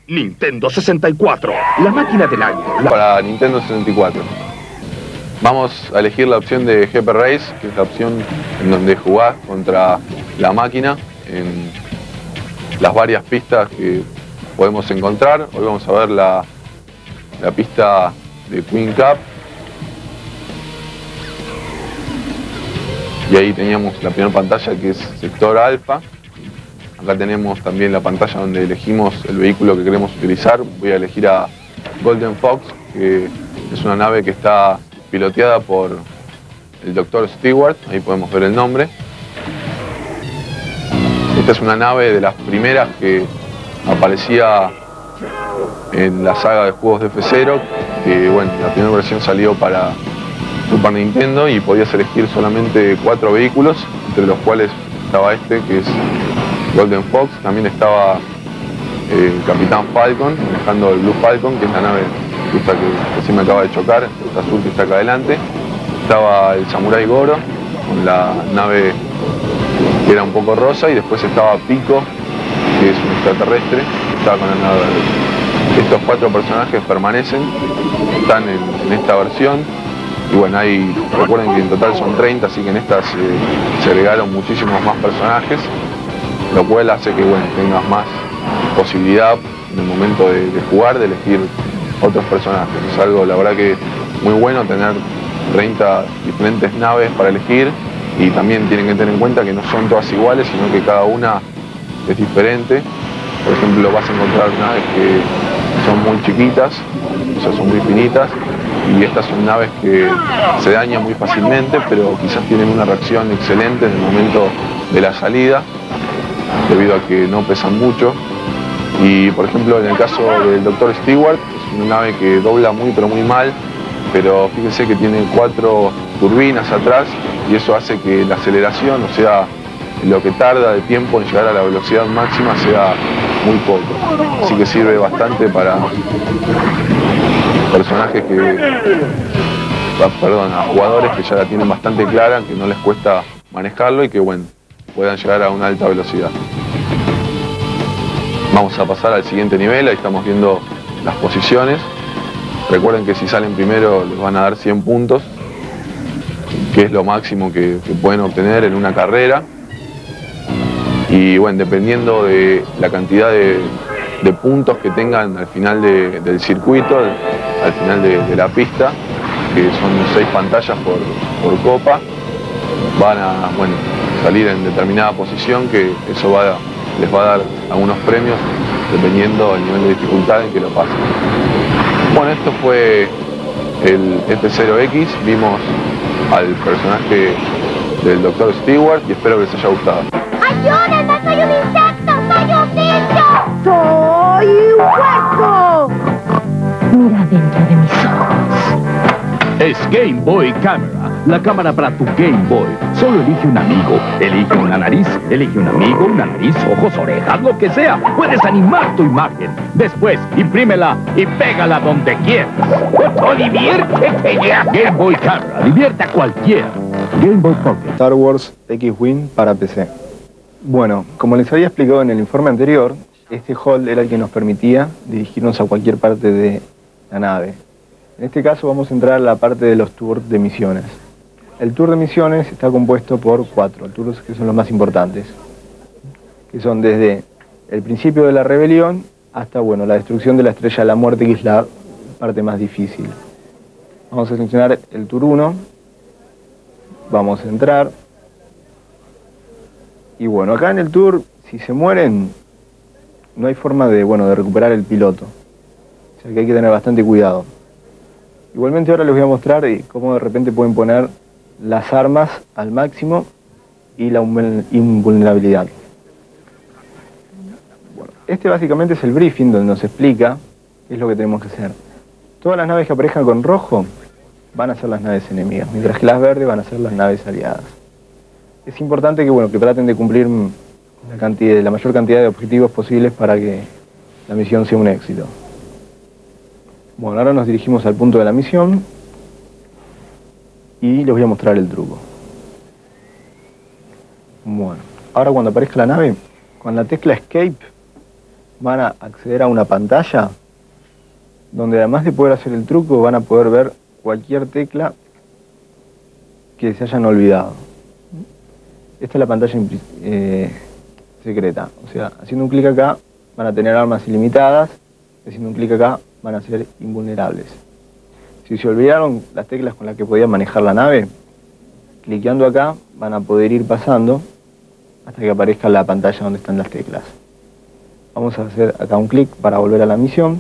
Nintendo 64, la máquina del año. Para Nintendo 64. Vamos a elegir la opción de GP Race, que es la opción en donde jugás contra la máquina en las varias pistas que podemos encontrar. Hoy vamos a ver la pista de Queen Cup. Y ahí teníamos la primera pantalla, que es sector alfa. Acá tenemos también la pantalla donde elegimos el vehículo que queremos utilizar. Voy a elegir a Golden Fox, que es una nave que está piloteada por el Dr. Stewart. Ahí podemos ver el nombre. Esta es una nave de las primeras que aparecía en la saga de juegos de F-Zero, que bueno, la primera versión salió para Super Nintendo y podías elegir solamente 4 vehículos, entre los cuales estaba este, que es Golden Fox. También estaba el Capitán Falcon, manejando el Blue Falcon, que es la nave esta que se me acaba de chocar, esta azul que está acá adelante. Estaba el Samurai Goro, con la nave que era un poco rosa, y después estaba Pico, que es un extraterrestre, que estaba con la nave verde. Estos 4 personajes permanecen, están en esta versión. Y bueno, recuerden que en total son 30, así que en estas se agregaron muchísimos más personajes, lo cual hace que bueno, tengas más posibilidad en el momento de jugar, de elegir otros personajes. Es algo, la verdad, que muy bueno tener 30 diferentes naves para elegir, y también tienen que tener en cuenta que no son todas iguales, sino que cada una es diferente. Por ejemplo, vas a encontrar naves que son muy chiquitas, o sea, son muy finitas, y estas son naves que se dañan muy fácilmente, pero quizás tienen una reacción excelente en el momento de la salida, debido a que no pesan mucho. Y por ejemplo, en el caso del Dr. Stewart, es una nave que dobla muy pero muy mal, pero fíjense que tiene 4 turbinas atrás, y eso hace que la aceleración, o sea, lo que tarda de tiempo en llegar a la velocidad máxima, sea muy poco. Así que sirve bastante para personajes a jugadores que ya la tienen bastante clara, que no les cuesta manejarlo y que bueno, puedan llegar a una alta velocidad. Vamos a pasar al siguiente nivel. Ahí estamos viendo las posiciones. Recuerden que si salen primero les van a dar 100 puntos, que es lo máximo que pueden obtener en una carrera. Y bueno, dependiendo de la cantidad de puntos que tengan al final del circuito, al final de la pista, que son 6 pantallas por copa, van a salir en determinada posición, que eso les va a dar algunos premios dependiendo del nivel de dificultad en que lo pasen. Bueno, esto fue el F-Zero-X. Vimos al personaje del Dr. Stewart y espero que les haya gustado. ¡Ayúdenme! ¡Soy un insecto! ¡Soy un bicho! ¡Soy un hueco! Mira dentro de mis ojos. Es Game Boy Camera, la cámara para tu Game Boy. Solo elige un amigo, elige una nariz, elige un amigo, una nariz, ojos, orejas, lo que sea. Puedes animar tu imagen. Después, imprímela y pégala donde quieras. ¡Oh, diviértete ya! Game Boy Camera, divierte a cualquiera. Game Boy Pocket. Star Wars X-Wing para PC. Bueno, como les había explicado en el informe anterior, este hall era el que nos permitía dirigirnos a cualquier parte de la nave. En este caso vamos a entrar a la parte de los tours de misiones. El tour de misiones está compuesto por 4 tours que son los más importantes, que son desde el principio de la rebelión hasta la destrucción de la Estrella de la Muerte, que es la parte más difícil. Vamos a seleccionar el tour 1, vamos a entrar, y bueno, acá en el tour, si se mueren, no hay forma de recuperar el piloto, o sea que hay que tener bastante cuidado. Igualmente ahora les voy a mostrar cómo de repente pueden poner las armas al máximo y la invulnerabilidad. Bueno, este básicamente es el briefing donde nos explica qué es lo que tenemos que hacer. Todas las naves que aparezcan con rojo van a ser las naves enemigas, mientras que las verdes van a ser las naves aliadas. Es importante que traten de cumplir la mayor cantidad de objetivos posibles para que la misión sea un éxito. Bueno, ahora nos dirigimos al punto de la misión y les voy a mostrar el truco. Bueno, ahora cuando aparezca la nave, con la tecla Escape van a acceder a una pantalla donde además de poder hacer el truco van a poder ver cualquier tecla que se hayan olvidado. Esta es la pantalla secreta, o sea, haciendo un clic acá van a tener armas ilimitadas, haciendo un clic acá van a ser invulnerables. Si se olvidaron las teclas con las que podían manejar la nave, cliqueando acá van a poder ir pasando hasta que aparezca la pantalla donde están las teclas. Vamos a hacer acá un clic para volver a la misión.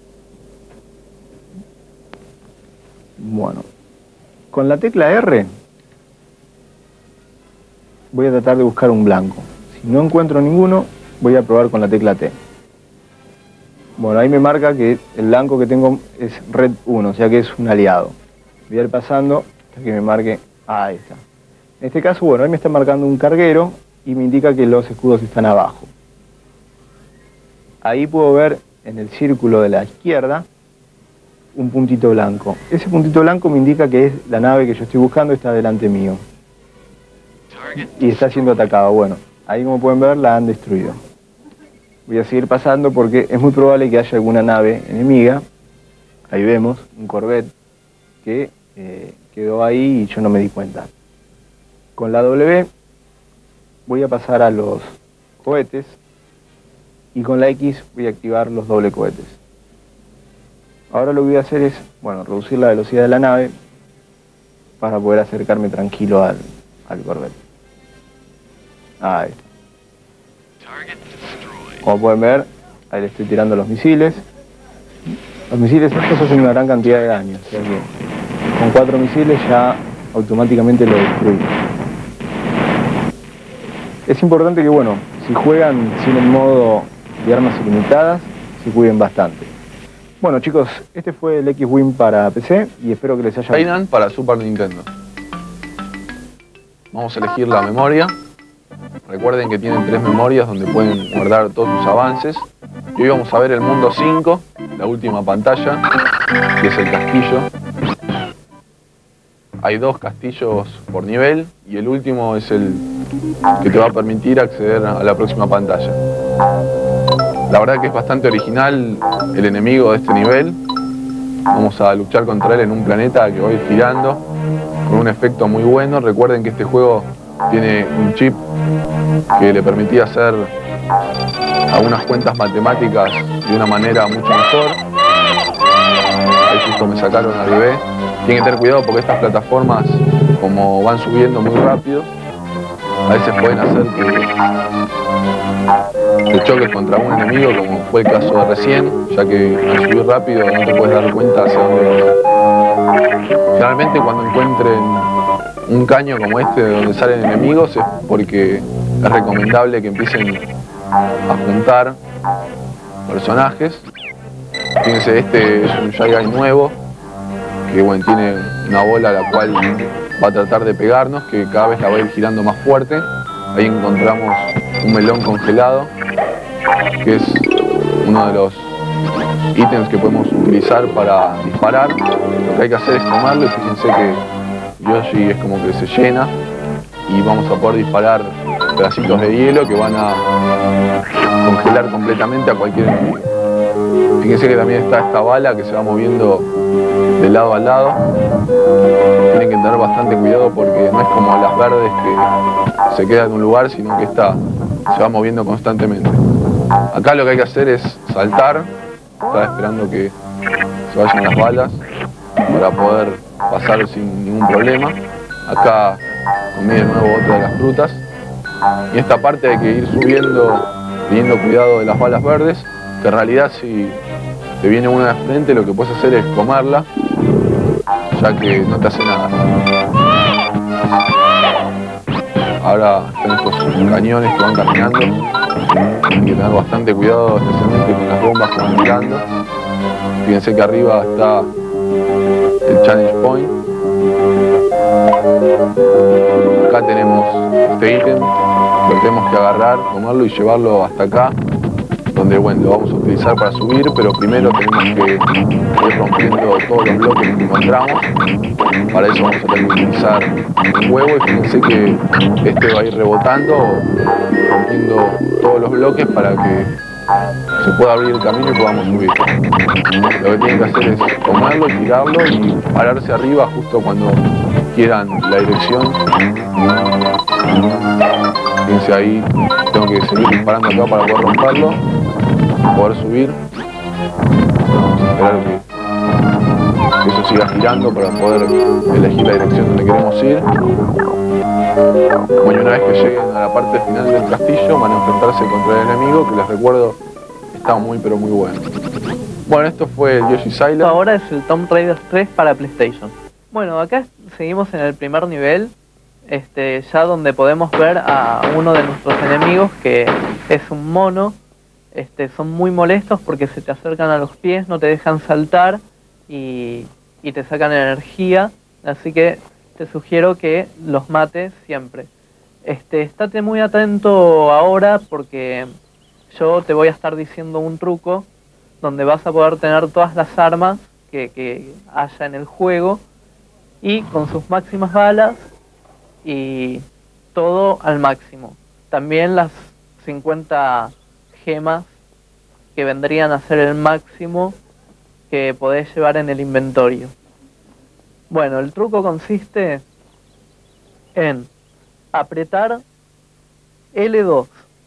Bueno, con la tecla R voy a tratar de buscar un blanco. Si no encuentro ninguno, voy a probar con la tecla T. Bueno, ahí me marca que el blanco que tengo es Red 1, o sea que es un aliado. Voy a ir pasando hasta que me marque... ahí está. En este caso, bueno, ahí me está marcando un carguero y me indica que los escudos están abajo. Ahí puedo ver en el círculo de la izquierda un puntito blanco. Ese puntito blanco me indica que es la nave que yo estoy buscando, está delante mío. Y está siendo atacado. Bueno, ahí como pueden ver la han destruido. Voy a seguir pasando porque es muy probable que haya alguna nave enemiga. Ahí vemos un Corvette que quedó ahí y yo no me di cuenta. Con la W voy a pasar a los cohetes y con la X voy a activar los doble cohetes. Ahora lo que voy a hacer es, bueno, reducir la velocidad de la nave para poder acercarme tranquilo al Corvette. Ahí está. Como pueden ver, ahí le estoy tirando los misiles. Los misiles estos hacen una gran cantidad de daño, o sea que con 4 misiles ya automáticamente lo destruí. Es importante que, bueno, si juegan sin el modo de armas ilimitadas, se cuiden bastante. Bueno chicos, este fue el X-Wing para PC y espero que les haya gustado. Kainan para Super Nintendo. Vamos a elegir la memoria. Recuerden que tienen 3 memorias donde pueden guardar todos sus avances. Y hoy vamos a ver el mundo 5, la última pantalla, que es el castillo. Hay 2 castillos por nivel y el último es el que te va a permitir acceder a la próxima pantalla. La verdad que es bastante original el enemigo de este nivel. Vamos a luchar contra él en un planeta que va a ir girando con un efecto muy bueno. Recuerden que este juego tiene un chip que le permitía hacer algunas cuentas matemáticas de una manera mucho mejor. Ahí justo me sacaron a B. Tienen que tener cuidado porque estas plataformas, como van subiendo muy rápido, a veces pueden hacer que choques contra un enemigo, como fue el caso de recién, ya que al subir rápido no te puedes dar cuenta hacia dónde va. Generalmente cuando encuentren un caño como este donde salen enemigos es porque es recomendable que empiecen a juntar personajes. Fíjense, este es un Shy Guy nuevo, que bueno, tiene una bola a la cual va a tratar de pegarnos, que cada vez la va a ir girando más fuerte. Ahí encontramos un melón congelado, que es uno de los ítems que podemos utilizar para disparar. Lo que hay que hacer es tomarlo y fíjense que Yoshi es como que se llena y vamos a poder disparar pedacitos de hielo que van a congelar completamente a cualquier enemigo. Fíjense que también está esta bala que se va moviendo de lado a lado. Tienen que tener bastante cuidado porque no es como las verdes que se quedan en un lugar, sino que esta se va moviendo constantemente. Acá lo que hay que hacer es saltar. Estaba esperando que se vayan las balas para poder pasar sin ningún problema. Acá comí de nuevo otra de las frutas. Y en esta parte hay que ir subiendo, teniendo cuidado de las balas verdes, que en realidad si te viene una de frente lo que puedes hacer es comerla, ya que no te hace nada. Ahora están estos cañones que van caminando. Hay que tener bastante cuidado, especialmente con las bombas que van tirando. Fíjense que arriba está el Challenge Point. Acá tenemos este ítem, lo tenemos que agarrar, tomarlo y llevarlo hasta acá, donde bueno, lo vamos a utilizar para subir, pero primero tenemos que ir rompiendo todos los bloques que encontramos. Para eso vamos a tener que utilizar un huevo y fíjense que este va a ir rebotando, rompiendo todos los bloques para que se pueda abrir el camino y podamos subir. Lo que tienen que hacer es tomarlo, tirarlo y pararse arriba justo cuando quieran la dirección. Fíjense ahí, tengo que seguir disparando acá para poder romperlo, poder subir. Vamos a esperar que eso siga girando para poder elegir la dirección donde queremos ir. Bueno, una vez que lleguen a la parte final del castillo van a enfrentarse contra el enemigo, que les recuerdo está muy pero muy bueno. Bueno, esto fue el Yoshi's Island. Ahora es el Tomb Raider 3 para PlayStation. Bueno, acá seguimos en el primer nivel, ya donde podemos ver a uno de nuestros enemigos, que es un mono. Son muy molestos porque se te acercan a los pies, no te dejan saltar y te sacan energía, así que te sugiero que los mates siempre. Estate muy atento ahora porque yo te voy a estar diciendo un truco donde vas a poder tener todas las armas que haya en el juego y con sus máximas balas y todo al máximo. También las 50 gemas que vendrían a ser el máximo que podés llevar en el inventario. Bueno, el truco consiste en apretar L2,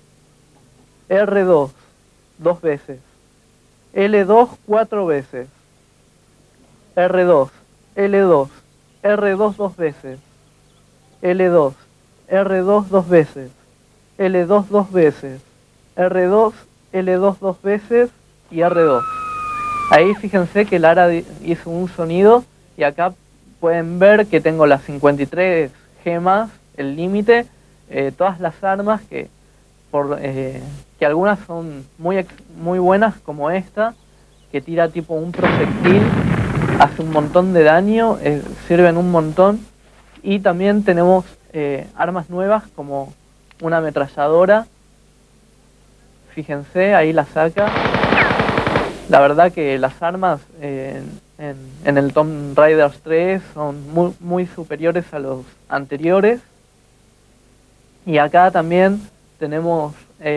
R2 2 veces, L2 4 veces, R2, L2, R2 2 veces, L2, R2 2 veces, L2 2 veces, R2, L2 2 veces y R2. Ahí fíjense que Lara hizo un sonido y acá pueden ver que tengo las 53 gemas, el límite, todas las armas que algunas son muy buenas, como esta, que tira tipo un proyectil, hace un montón de daño, sirven un montón. Y también tenemos armas nuevas como una ametralladora. Fíjense, ahí la saca. La verdad que las armas en el Tomb Raider 3 son muy superiores a los anteriores. Y acá también tenemos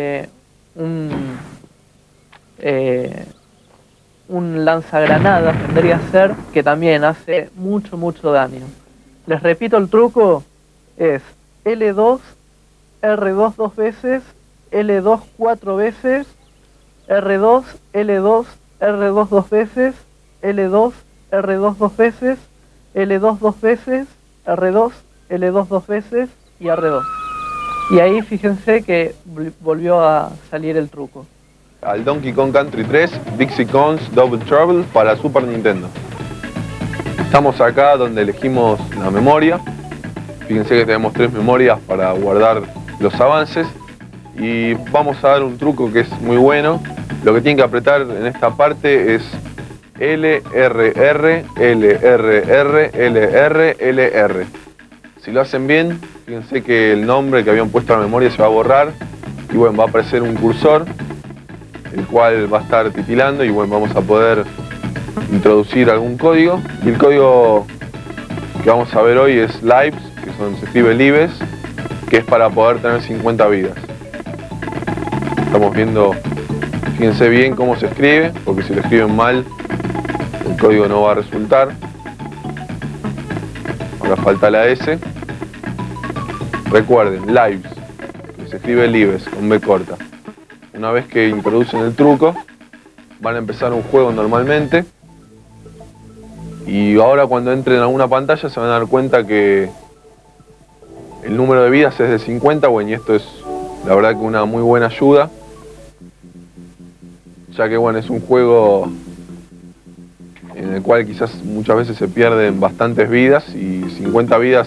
un lanzagranadas, vendría a ser, que también hace mucho daño. Les repito, el truco es L2, R2 2 veces, L2 4 veces, R2, L2, R2 2 veces, L2, R2 2 veces, L2 2 veces, R2, L2 2 veces y R2. Y ahí fíjense que volvió a salir el truco. Al Donkey Kong Country 3, Dixie Kong's Double Trouble para Super Nintendo. Estamos acá donde elegimos la memoria. Fíjense que tenemos 3 memorias para guardar los avances. Y vamos a dar un truco que es muy bueno. Lo que tienen que apretar en esta parte es LRR, LRR, LR, LR. Si lo hacen bien, fíjense que el nombre que habían puesto a la memoria se va a borrar. Y bueno, va a aparecer un cursor, el cual va a estar titilando y bueno, vamos a poder introducir algún código. Y el código que vamos a ver hoy es lives, que se escribe lives, que es para poder tener 50 vidas. Estamos viendo, fíjense bien cómo se escribe, porque si lo escriben mal, el código no va a resultar. Ahora falta la S. Recuerden, lives, que se escribe lives, con B corta. Una vez que introducen el truco, van a empezar un juego normalmente. Y ahora cuando entren a una pantalla se van a dar cuenta que el número de vidas es de 50, bueno, y esto es la verdad que una muy buena ayuda. Ya que bueno, es un juego en el cual quizás muchas veces se pierden bastantes vidas y 50 vidas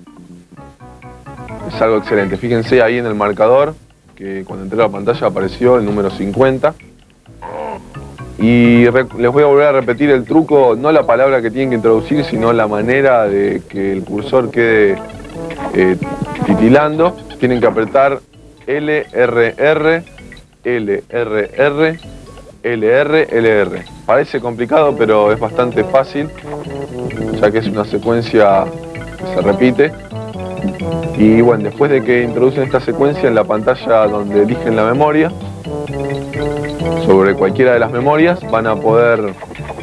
es algo excelente. Fíjense ahí en el marcador que cuando entré a la pantalla apareció el número 50. Y les voy a volver a repetir el truco, no la palabra que tienen que introducir, sino la manera de que el cursor quede titilando. Tienen que apretar LRR, LRR, LR, LR. Parece complicado, pero es bastante fácil, ya que es una secuencia que se repite. Y bueno, después de que introducen esta secuencia en la pantalla donde eligen la memoria, cualquiera de las memorias van a poder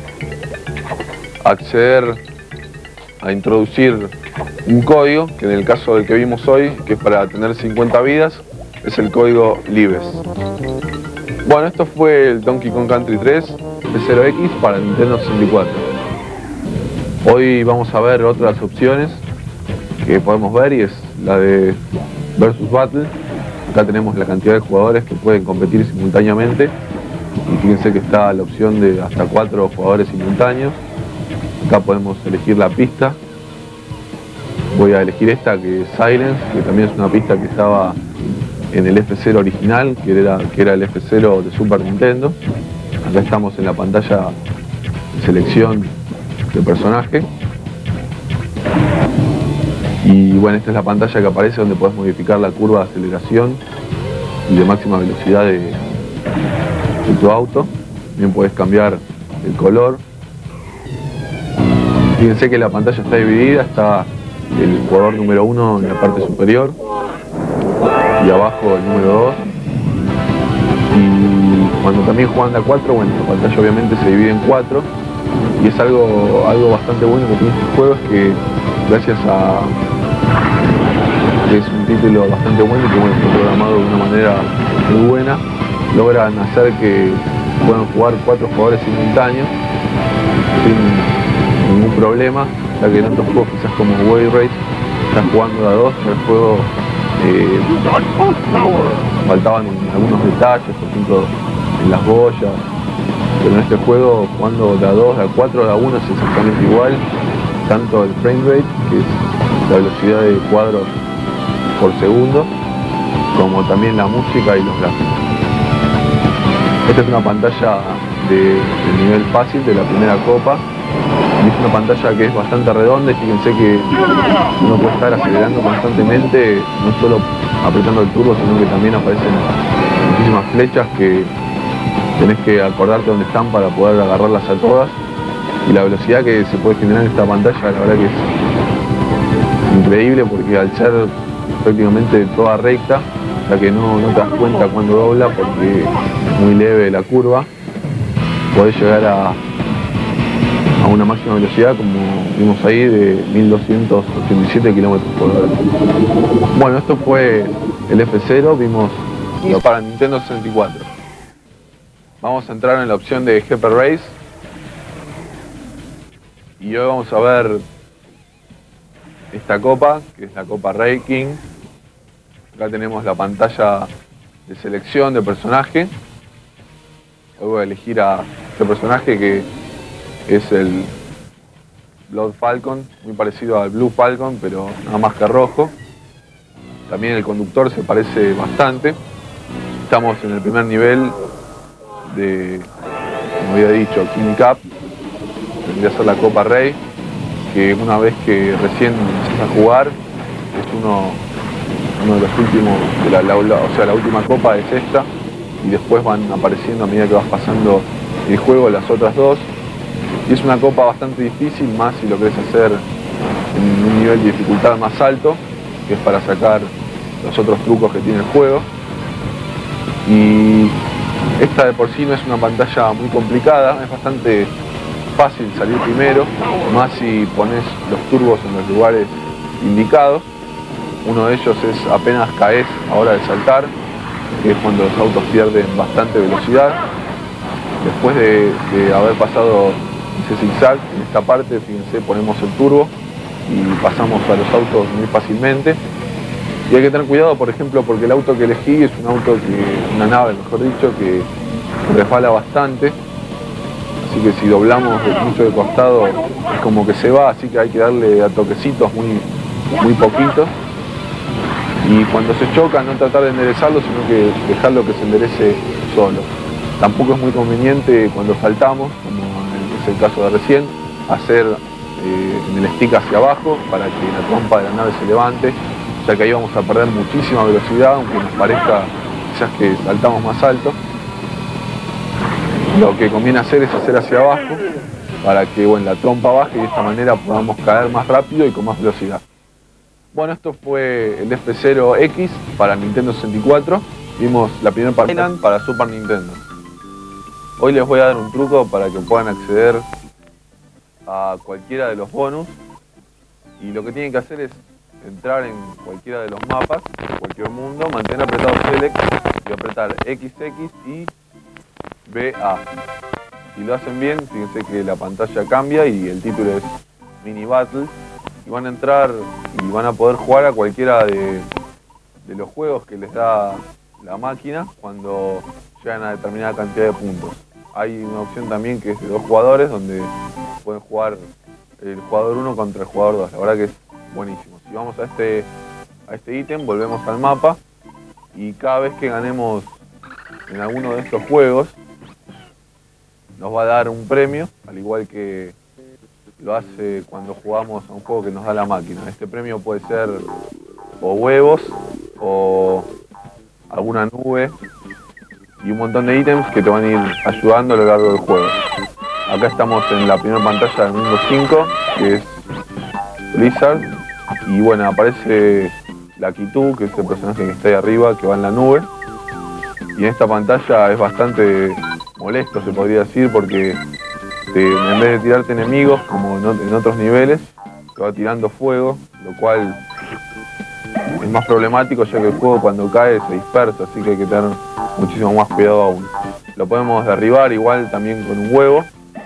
acceder a introducir un código, que en el caso del que vimos hoy, que es para tener 50 vidas, es el código Libes. Bueno, esto fue el Donkey Kong Country 3 F0X para el Nintendo 64. Hoy vamos a ver otras opciones que podemos ver, y es la de Versus Battle. Acá tenemos la cantidad de jugadores que pueden competir simultáneamente, y fíjense que está la opción de hasta 4 jugadores simultáneos. Acá podemos elegir la pista. Voy a elegir esta, que es Silence, que también es una pista que estaba en el F0 original, que era el F0 de Super Nintendo. Acá estamos en la pantalla de selección de personaje. Y bueno, esta es la pantalla que aparece donde puedes modificar la curva de aceleración y de máxima velocidad de tu auto. También puedes cambiar el color. Fíjense que la pantalla está dividida, está el jugador número 1 en la parte superior y abajo el número 2. Y cuando también juegan de a 4, bueno, la pantalla obviamente se divide en 4. Y es algo bastante bueno que tiene este juego, es que gracias a que es un título bastante bueno y que bueno, está programado de una manera muy buena, logran hacer que puedan jugar 4 jugadores simultáneos sin ningún problema, ya que en otros juegos quizás como Wave Race están jugando de a 2, el juego faltaban algunos detalles, por ejemplo en las boyas, pero en este juego jugando de a 2, de a 4, de a 1 es exactamente igual, tanto el frame rate, que es la velocidad de cuadros por segundo, como también la música y los gráficos. Esta es una pantalla de nivel fácil de la primera copa, y es una pantalla que es bastante redonda, y fíjense que uno puede estar acelerando constantemente, no solo apretando el turbo, sino que también aparecen muchísimas flechas que tenés que acordarte dónde están para poder agarrarlas a todas, y la velocidad que se puede generar en esta pantalla la verdad que es increíble, porque al ser prácticamente toda recta, ya que no te das cuenta cuando dobla porque es muy leve la curva, podés llegar a una máxima velocidad, como vimos ahí, de 1287 km por hora. Bueno, esto fue el F0, vimos para Nintendo 64. Vamos a entrar en la opción de GP Race y hoy vamos a ver esta copa, que es la Copa Ray King. Acá tenemos la pantalla de selección de personaje. Hoy voy a elegir a este personaje, que es el Blood Falcon, muy parecido al Blue Falcon, pero nada más que rojo. También el conductor se parece bastante. Estamos en el primer nivel de, como había dicho, King Cup. Tendría que ser la Copa Ray, que una vez que recién empiezas a jugar, es uno de los últimos, la última copa es esta, y después van apareciendo a medida que vas pasando el juego las otras dos. Y es una copa bastante difícil, más si lo querés hacer en un nivel de dificultad más alto, que es para sacar los otros trucos que tiene el juego. Y esta de por sí no es una pantalla muy complicada, es bastante fácil salir primero, más si pones los turbos en los lugares indicados. Uno de ellos es apenas caes a hora de saltar, que es cuando los autos pierden bastante velocidad. Después de haber pasado ese zigzag, en esta parte, fíjense, ponemos el turbo y pasamos a los autos muy fácilmente. Y hay que tener cuidado, por ejemplo, porque el auto que elegí es una nave, mejor dicho, que resbala bastante. Así que si doblamos mucho de costado, es como que se va, así que hay que darle a toquecitos muy poquitos. Y cuando se choca, no tratar de enderezarlo, sino que dejarlo que se enderece solo. Tampoco es muy conveniente cuando saltamos, como es el caso de recién, hacer en el stick hacia abajo para que la trompa de la nave se levante, ya que ahí vamos a perder muchísima velocidad, aunque nos parezca quizás que saltamos más alto. Lo que conviene hacer es hacer hacia abajo para que la trompa baje y de esta manera podamos caer más rápido y con más velocidad. Bueno, esto fue el F0X para Nintendo 64. Vimos la primera parte para Super Nintendo. Hoy les voy a dar un truco para que puedan acceder a cualquiera de los bonus. Y lo que tienen que hacer es entrar en cualquiera de los mapas, cualquier mundo, mantener apretado Select y apretar XX y BA. Si lo hacen bien, fíjense que la pantalla cambia y el título es Mini Battle. Y van a entrar y van a poder jugar a cualquiera de los juegos que les da la máquina cuando llegan a determinada cantidad de puntos. Hay una opción también que es de 2 jugadores donde pueden jugar el jugador 1 contra el jugador 2. La verdad que es buenísimo. Si vamos a este ítem, volvemos al mapa y cada vez que ganemos en alguno de estos juegos nos va a dar un premio, al igual que lo hace cuando jugamos a un juego que nos da la máquina. Este premio puede ser o huevos o alguna nube y un montón de ítems que te van a ir ayudando a lo largo del juego. Acá estamos en la primera pantalla del mundo 5, que es Blizzard, y bueno, aparece Lucky Two, que es el personaje que está ahí arriba, que va en la nube. Y en esta pantalla es bastante molesto, se podría decir, porque en vez de tirarte enemigos, como en otros niveles, te va tirando fuego, lo cual es más problemático, ya que el juego cuando cae se dispersa, así que hay que tener muchísimo más cuidado aún. Lo podemos derribar igual también con un huevo.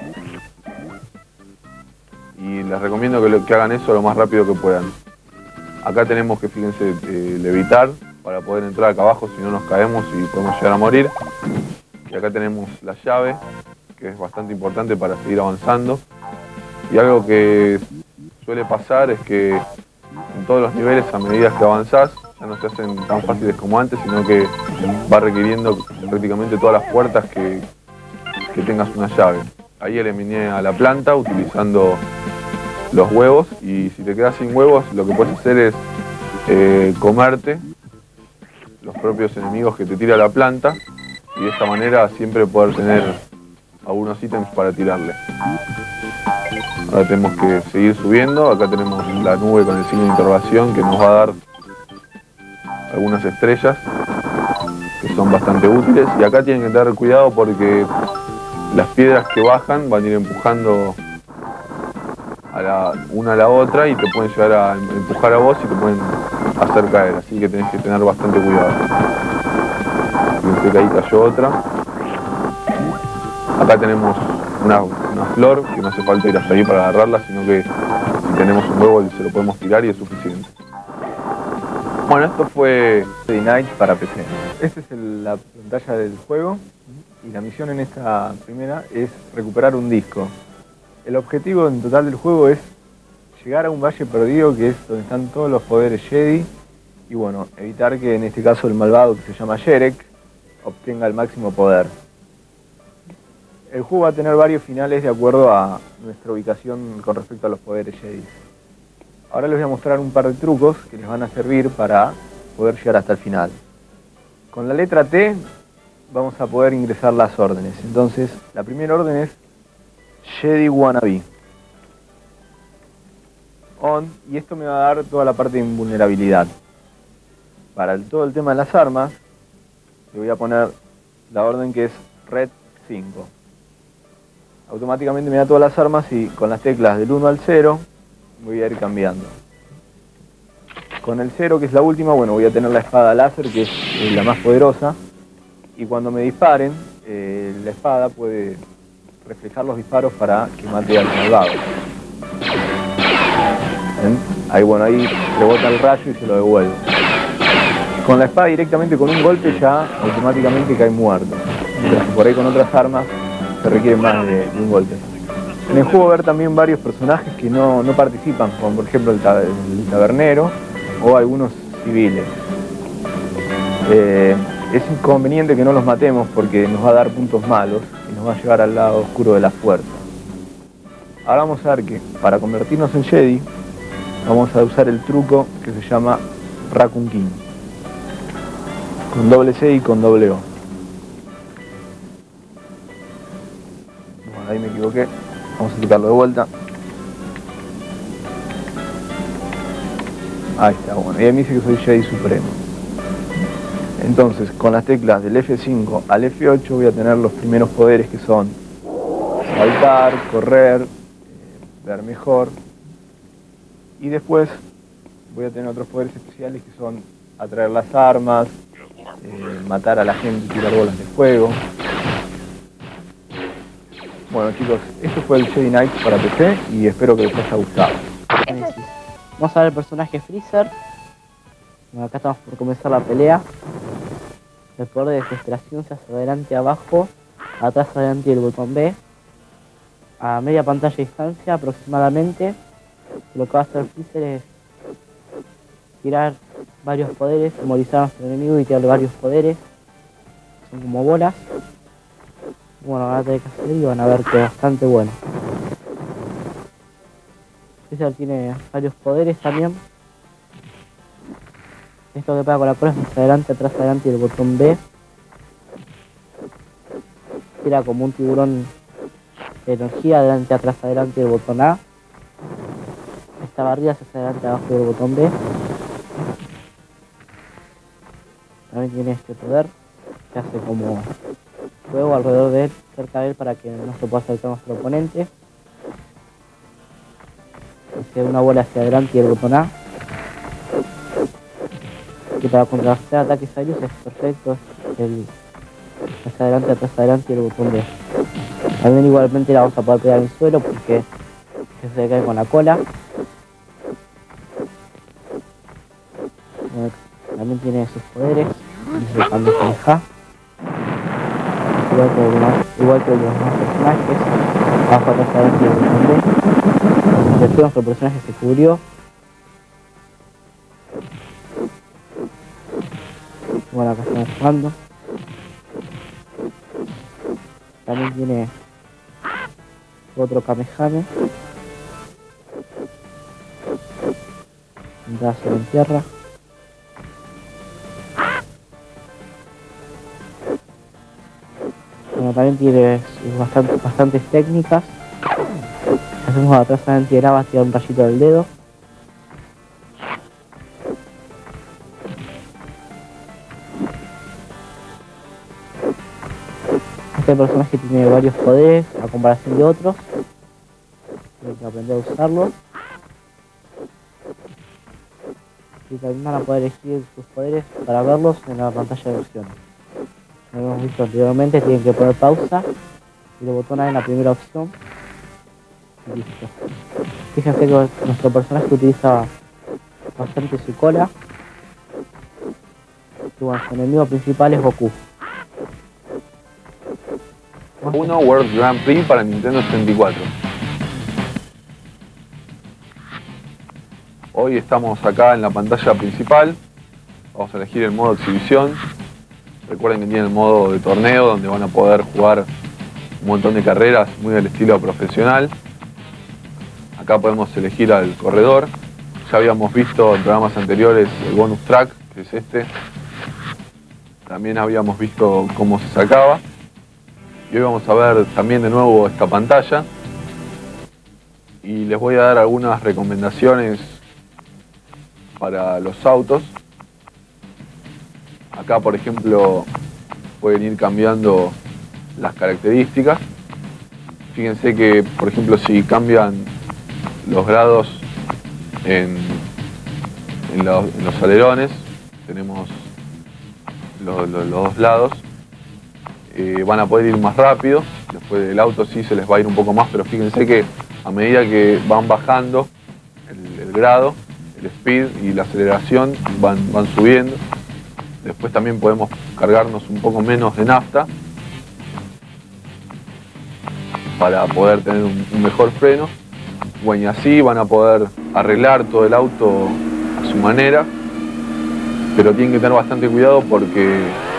Y les recomiendo que hagan eso lo más rápido que puedan. Acá tenemos que, fíjense, levitar para poder entrar acá abajo, si no nos caemos y podemos llegar a morir. Y acá tenemos la llave, que es bastante importante para seguir avanzando. Y algo que suele pasar es que en todos los niveles, a medida que avanzás, ya no se hacen tan fáciles como antes, sino que va requiriendo prácticamente todas las puertas que tengas una llave. Ahí eliminé a la planta utilizando los huevos, y si te quedas sin huevos, lo que puedes hacer es comerte los propios enemigos que te tira la planta, y de esta manera siempre poder tener algunos ítems para tirarle. Ahora tenemos que seguir subiendo. Acá tenemos la nube con el signo de interrogación que nos va a dar algunas estrellas que son bastante útiles, y acá tienen que tener cuidado porque las piedras que bajan van a ir empujando una a la otra y te pueden llegar a empujar a vos y te pueden hacer caer, así que tenés que tener bastante cuidado. Fíjense que ahí cayó otra. Acá tenemos una flor que no hace falta ir hasta ahí para agarrarla, sino que si tenemos un huevo se lo podemos tirar y es suficiente. Bueno, esto fue The Night para PC. Esta es la pantalla del juego y la misión en esta primera es recuperar un disco. El objetivo en total del juego es llegar a un valle perdido, que es donde están todos los poderes Jedi, y bueno, evitar que en este caso el malvado, que se llama Sherek, obtenga el máximo poder. El juego va a tener varios finales de acuerdo a nuestra ubicación con respecto a los poderes Jedi. Ahora les voy a mostrar un par de trucos que les van a servir para poder llegar hasta el final. Con la letra T vamos a poder ingresar las órdenes. Entonces, la primera orden es Jedi Wannabe On, y esto me va a dar toda la parte de invulnerabilidad. Para todo el tema de las armas, le voy a poner la orden que es Red 5. Automáticamente me da todas las armas y con las teclas del 1 al 0 voy a ir cambiando. Con el 0, que es la última, bueno, voy a tener la espada láser, que es la más poderosa, y cuando me disparen, la espada puede reflejar los disparos para que mate al malvado. ¿Ven? Ahí, bueno, ahí rebota el rayo y se lo devuelve. Con la espada directamente con un golpe ya automáticamente cae muerto. Mientras que por ahí con otras armas se requiere más de un golpe. En el juego va a haber también varios personajes que no participan, como por ejemplo el tabernero o algunos civiles. Es inconveniente que no los matemos porque nos va a dar puntos malos y nos va a llevar al lado oscuro de la fuerza. Ahora vamos a ver que para convertirnos en Jedi vamos a usar el truco que se llama Raccoon King, con doble C y con doble O. Bueno, ahí me equivoqué. Vamos a aplicarlo de vuelta. Ahí está, bueno. Y ahí me dice que soy Jedi Supremo. Entonces, con las teclas del F5 al F8 voy a tener los primeros poderes que son saltar, correr, ver mejor. Y después voy a tener otros poderes especiales que son atraer las armas, matar a la gente, tirar bolas de fuego. Bueno chicos, esto fue el Jedi Knight para PC y espero que les haya gustado. Vamos a ver el personaje Freezer. Bueno, acá estamos por comenzar la pelea. El poder de desesperación se hace adelante, abajo, atrás, adelante y el botón B. A media pantalla de distancia aproximadamente. Lo que va a hacer Freezer es tirar varios poderes, memorizar a nuestro enemigo y tirarle varios poderes. Son como bolas. Bueno, van a tener que hacer y van a ver que es bastante bueno. Freezer tiene varios poderes también. Esto que pega con la cola es más adelante, atrás, adelante y el botón B. Tira como un tiburón de energía, adelante, atrás, adelante y el botón A. Esta barrida se hace adelante, abajo y el botón B. También tiene este poder que hace como fuego alrededor de él, cerca de él, para que no se pueda acercar a nuestro oponente. Hace una bola hacia adelante y el botón A. Y para contrarrestar ataques aéreos es perfecto el hacia adelante, atrás, adelante y el botón B. También igualmente la vamos a poder pegar en el suelo porque se cae con la cola. Bueno, también tiene sus poderes, el cambio de ja. Igual que los demás personajes, abajo, atrás, adelante y el botón B. Después nuestro personaje se cubrió. Bueno, acá estamos jugando. También tiene otro Kamehame. Un brazo en tierra. Bueno, también tiene bastantes técnicas. Hacemos atrás, adelante y grabas, tirar un rayito del dedo. Este personaje tiene varios poderes a comparación de otros. Tienen que aprender a usarlos. Y también van a poder elegir sus poderes para verlos en la pantalla de opciones. Como hemos visto anteriormente, tienen que poner pausa y el botón A en la primera opción. Y listo. Fíjense que nuestro personaje utiliza bastante su cola. Y bueno, su enemigo principal es Goku. 1 World Grand Prix para Nintendo 64. Hoy estamos acá en la pantalla principal. Vamos a elegir el modo exhibición. Recuerden que tienen el modo de torneo donde van a poder jugar un montón de carreras muy del estilo profesional. Acá podemos elegir al corredor. Ya habíamos visto en programas anteriores el bonus track, que es este. También habíamos visto cómo se sacaba. Y hoy vamos a ver también de nuevo esta pantalla. Y les voy a dar algunas recomendaciones para los autos. Acá, por ejemplo, pueden ir cambiando las características. Fíjense que, por ejemplo, si cambian los grados en los alerones, tenemos los dos lados, van a poder ir más rápido. Después del auto sí se les va a ir un poco más, pero fíjense que a medida que van bajando el grado, el speed y la aceleración van subiendo. Después también podemos cargarnos un poco menos de nafta para poder tener un mejor freno. Bueno, y así van a poder arreglar todo el auto a su manera, pero tienen que tener bastante cuidado porque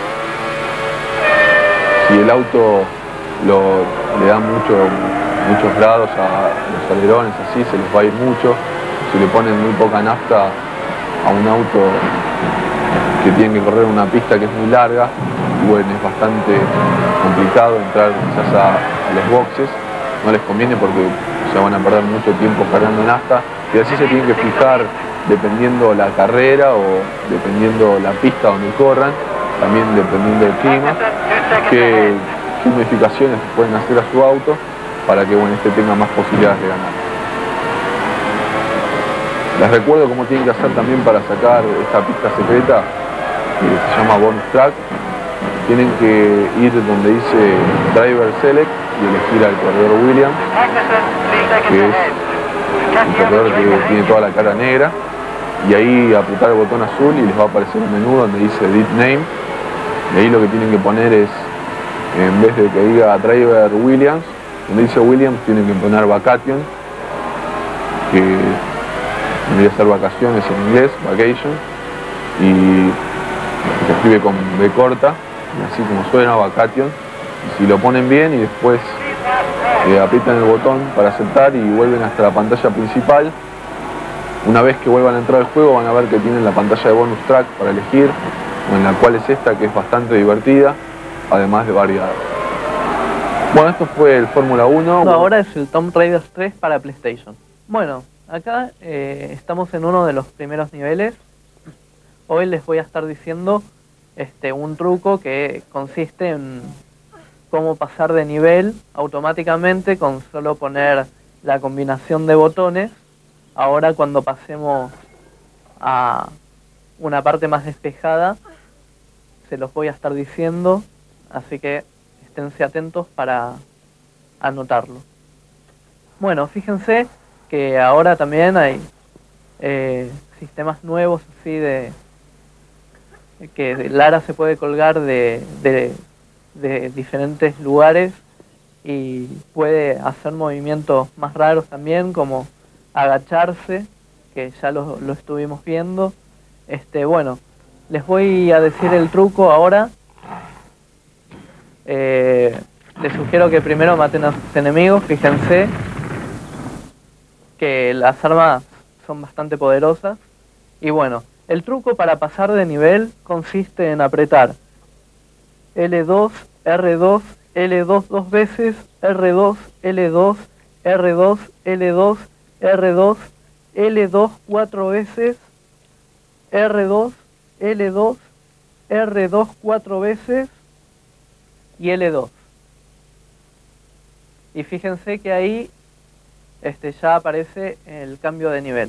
si el auto le da muchos grados a los alerones, así se les va a ir mucho. Si le ponen muy poca nafta a un auto que tiene que correr una pista que es muy larga, bueno, es bastante complicado entrar quizás a los boxes. No les conviene porque se van a perder mucho tiempo cargando nafta, y así se tienen que fijar dependiendo la carrera o dependiendo la pista donde corran, también dependiendo del clima, qué modificaciones pueden hacer a su auto para que bueno, este tenga más posibilidades de ganar. Les recuerdo cómo tienen que hacer también para sacar esta pista secreta que se llama Bonus Track. Tienen que ir donde dice Driver Select y elegir al corredor Williams, que es un corredor que tiene toda la cara negra, y ahí apretar el botón azul y les va a aparecer un menú donde dice Edit Name, y ahí lo que tienen que poner es, en vez de que diga Driver Williams, donde dice Williams tienen que poner Vacation, que debería ser vacaciones en inglés, Vacation, y se escribe con B corta, y así como suena, Vacation. Y si lo ponen bien y después aprietan el botón para aceptar y vuelven hasta la pantalla principal, una vez que vuelvan a entrar al juego van a ver que tienen la pantalla de Bonus Track para elegir, en la cual es esta, que es bastante divertida, además de variada. Bueno, esto fue el Fórmula 1. Ahora es el Tomb Raider 3 para PlayStation. Bueno, acá estamos en uno de los primeros niveles. Hoy les voy a estar diciendo un truco que consiste en cómo pasar de nivel automáticamente con solo poner la combinación de botones. Ahora cuando pasemos a una parte más despejada, se los voy a estar diciendo, así que esténse atentos para anotarlo. Bueno, fíjense que ahora también hay sistemas nuevos así de que Lara se puede colgar de diferentes lugares y puede hacer movimientos más raros también, como agacharse, que ya lo estuvimos viendo. Bueno, les voy a decir el truco ahora. Les sugiero que primero maten a sus enemigos. Fíjense que las armas son bastante poderosas. Y bueno, el truco para pasar de nivel consiste en apretar L2, R2, L2 dos veces, R2, L2, R2, L2, R2, L2 cuatro veces, R2, L2, R2 cuatro veces y L2. Y fíjense que ahí ya aparece el cambio de nivel.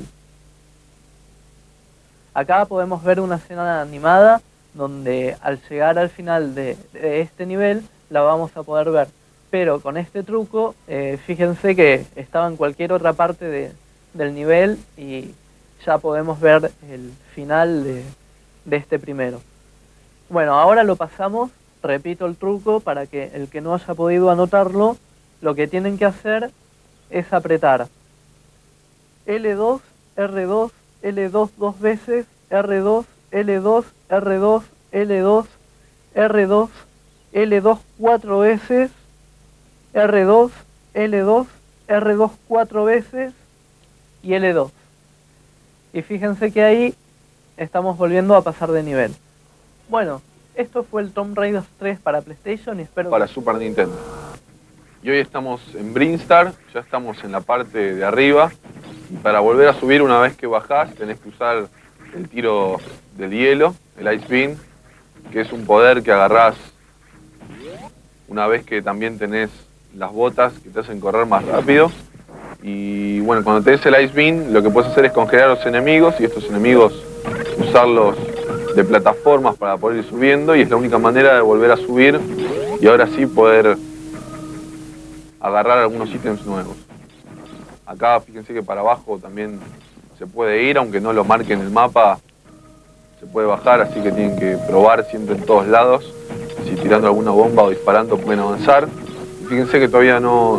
Acá podemos ver una escena animada donde al llegar al final de este nivel la vamos a poder ver. Pero con este truco, fíjense que estaba en cualquier otra parte del nivel y ya podemos ver el final de este primero. Bueno, ahora lo pasamos, repito el truco para que el que no haya podido anotarlo, lo que tienen que hacer es apretar L2, R2, L2 dos veces, R2, L2, R2, L2, R2, L2 cuatro veces, R2, L2, R2 cuatro veces y L2. Y fíjense que ahí estamos volviendo a pasar de nivel. Bueno, esto fue el Tomb Raider 3 para PlayStation y espero para Super Nintendo. Y hoy estamos en Brinstar, ya estamos en la parte de arriba. Y para volver a subir, una vez que bajás, tenés que usar el tiro del hielo, el Ice Beam, que es un poder que agarrás una vez que también tenés las botas que te hacen correr más rápido. Y bueno, cuando tenés el Ice Beam, lo que puedes hacer es congelar a los enemigos y estos enemigos usarlos de plataformas para poder ir subiendo, y es la única manera de volver a subir y ahora sí poder agarrar algunos ítems nuevos. Acá fíjense que para abajo también se puede ir, aunque no lo marque en el mapa, se puede bajar, así que tienen que probar siempre en todos lados. Si tirando alguna bomba o disparando pueden avanzar. Y fíjense que todavía no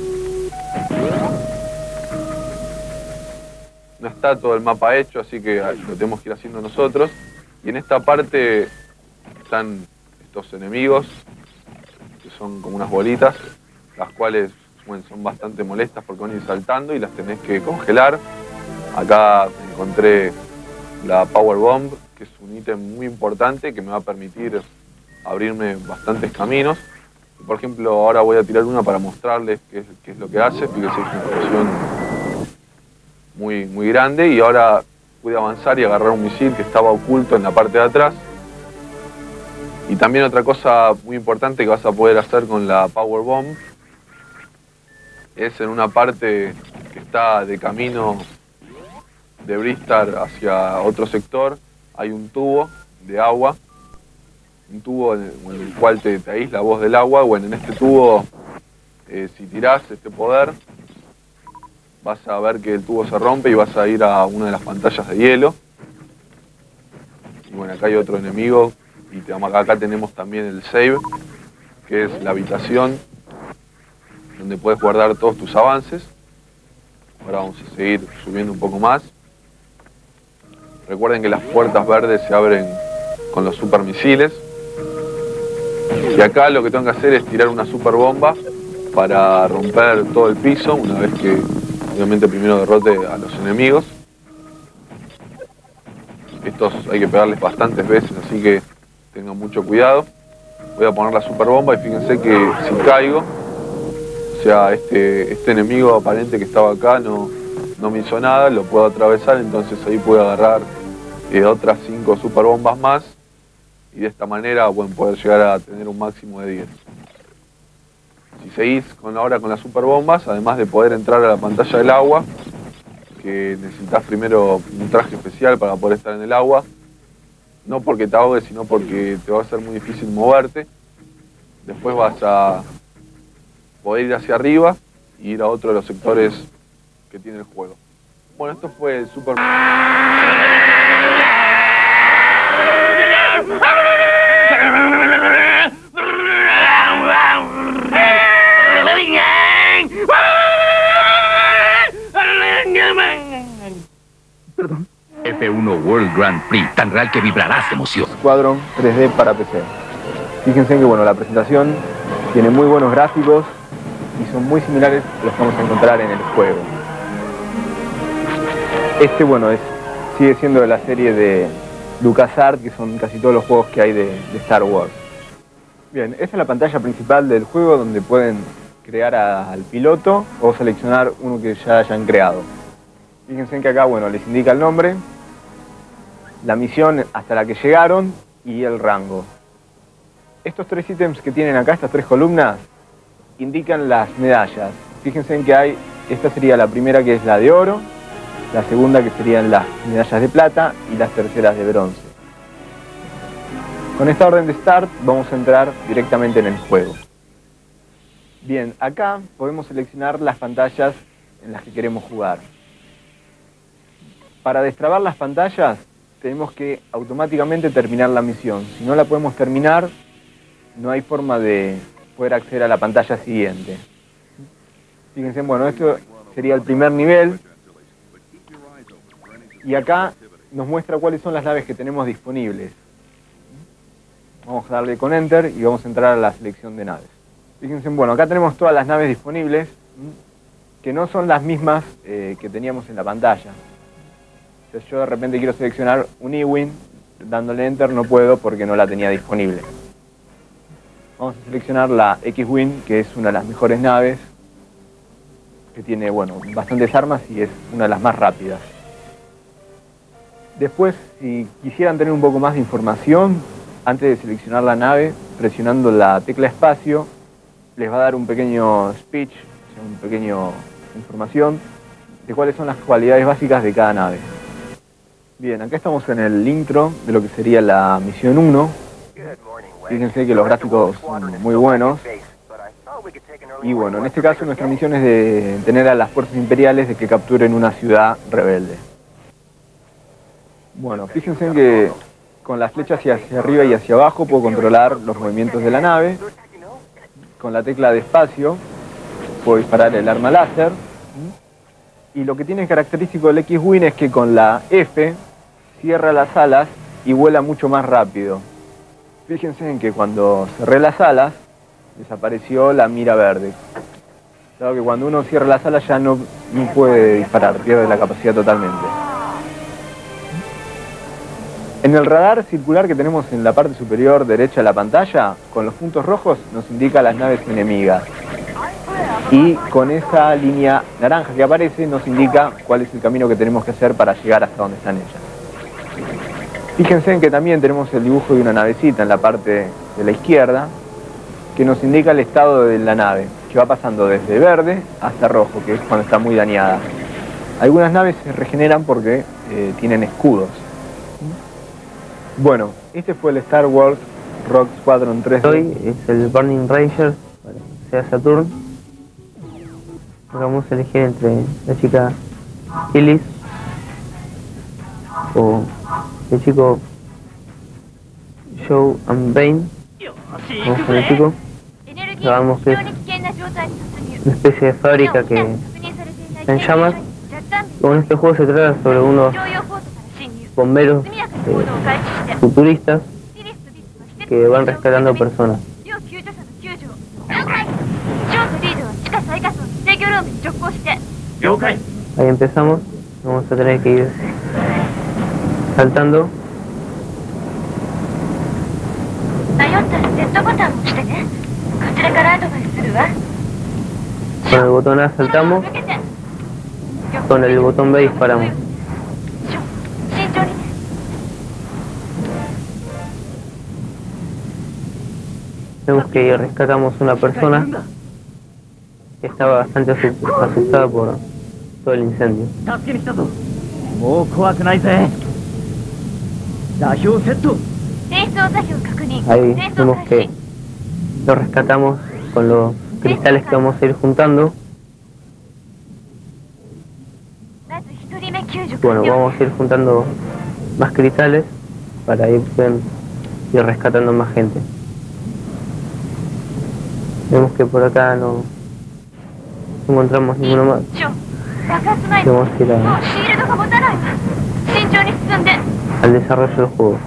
está todo el mapa hecho, así que lo tenemos que ir haciendo nosotros. Y en esta parte están estos enemigos, que son como unas bolitas, las cuales bueno, son bastante molestas porque van a ir saltando y las tenés que congelar. Acá encontré la Power Bomb, que es un ítem muy importante que me va a permitir abrirme bastantes caminos. Y por ejemplo, ahora voy a tirar una para mostrarles qué es lo que hace. Fíjense, es una explosión muy grande, y ahora pude avanzar y agarrar un misil que estaba oculto en la parte de atrás. Y también otra cosa muy importante que vas a poder hacer con la Power Bomb es en una parte que está de camino de Bristar hacia otro sector, hay un tubo de agua, un tubo en el cual te aísla vos del agua. Bueno, en este tubo, si tirás este poder, vas a ver que el tubo se rompe y vas a ir a una de las pantallas de hielo. Y bueno, acá hay otro enemigo y acá tenemos también el save, que es la habitación donde puedes guardar todos tus avances. Ahora vamos a seguir subiendo un poco más. Recuerden que las puertas verdes se abren con los supermisiles. Y acá lo que tengo que hacer es tirar una super bomba para romper todo el piso, una vez que obviamente primero derrote a los enemigos. Estos hay que pegarles bastantes veces, así que tengan mucho cuidado. Voy a poner la super bomba y fíjense que si caigo, o sea, este enemigo aparente que estaba acá no me hizo nada, lo puedo atravesar, entonces ahí puedo agarrar otras 5 super bombas más y de esta manera poder llegar a tener un máximo de 10. Si seguís ahora con las super bombas, además de poder entrar a la pantalla del agua, que necesitas primero un traje especial para poder estar en el agua, no porque te ahogues, sino porque te va a ser muy difícil moverte. Después vas a poder ir hacia arriba y ir a otro de los sectores que tiene el juego. Bueno, esto fue el Super... Perdón. F1 World Grand Prix, tan real que vibrarás de emoción. Squadron 3D para PC. Fíjense que bueno, la presentación tiene muy buenos gráficos y son muy similares a los que vamos a encontrar en el juego. Bueno, sigue siendo de la serie de LucasArts, que son casi todos los juegos que hay de Star Wars. Bien, esta es la pantalla principal del juego donde pueden crear al piloto o seleccionar uno que ya hayan creado. Fíjense que acá, bueno, les indica el nombre, la misión hasta la que llegaron y el rango. Estos 3 ítems que tienen acá, estas 3 columnas, indican las medallas. Fíjense que esta sería la primera, que es la de oro, la segunda que serían las medallas de plata y las terceras de bronce. Con esta orden de start vamos a entrar directamente en el juego. Bien, acá podemos seleccionar las pantallas en las que queremos jugar. Para destrabar las pantallas tenemos que automáticamente terminar la misión. Si no la podemos terminar, no hay forma de poder acceder a la pantalla siguiente. Fíjense, bueno, esto sería el primer nivel. Y acá nos muestra cuáles son las naves que tenemos disponibles. Vamos a darle con Enter y vamos a entrar a la selección de naves. Fíjense, bueno, acá tenemos todas las naves disponibles, que no son las mismas que teníamos en la pantalla. Entonces yo de repente quiero seleccionar un E-Wing, dándole Enter no puedo porque no la tenía disponible. Vamos a seleccionar la X-Wing, que es una de las mejores naves, que tiene, bueno, bastantes armas y es una de las más rápidas. Después, si quisieran tener un poco más de información, antes de seleccionar la nave, presionando la tecla espacio, les va a dar un pequeño speech, una pequeña información de cuáles son las cualidades básicas de cada nave. Bien, acá estamos en el intro de lo que sería la misión 1. Fíjense que los gráficos son muy buenos. Y bueno, en este caso nuestra misión es de tener a las fuerzas imperiales de que capturen una ciudad rebelde. Bueno, fíjense que con las flechas hacia arriba y hacia abajo puedo controlar los movimientos de la nave. Con la tecla de espacio puedo disparar el arma láser. Y lo que tiene característico del X-Wing es que con la F cierra las alas y vuela mucho más rápido. Fíjense en que cuando cerré las alas desapareció la mira verde. Claro que cuando uno cierra las alas ya no puede disparar, pierde la capacidad totalmente. En el radar circular que tenemos en la parte superior derecha de la pantalla, con los puntos rojos nos indica las naves enemigas. Y con esa línea naranja que aparece nos indica cuál es el camino que tenemos que hacer para llegar hasta donde están ellas. Fíjense en que también tenemos el dibujo de una navecita en la parte de la izquierda que nos indica el estado de la nave, que va pasando desde verde hasta rojo, que es cuando está muy dañada. Algunas naves se regeneran porque tienen escudos. Bueno, este fue el Star Wars Rogue Squadron 3D. Hoy es el Burning Ranger para Sega Saturn. Vamos a elegir entre la chica Phyllis o el chico Joe and Bane. Vamos con el chico. Sabemos que es una especie de fábrica que está en llamas. Con este juego se trata sobre unos bomberos futuristas que van rescatando personas. Ahí empezamos. Vamos a tener que ir saltando. Con el botón A saltamos, con el botón B disparamos. Vemos que rescatamos una persona que estaba bastante asustada por todo el incendio. Ahí vemos que lo rescatamos con los cristales que vamos a ir juntando. Bueno, vamos a ir juntando más cristales para ir rescatando más gente. Vemos que por acá no encontramos ninguno más. Vamos a ir al desarrollo del juego.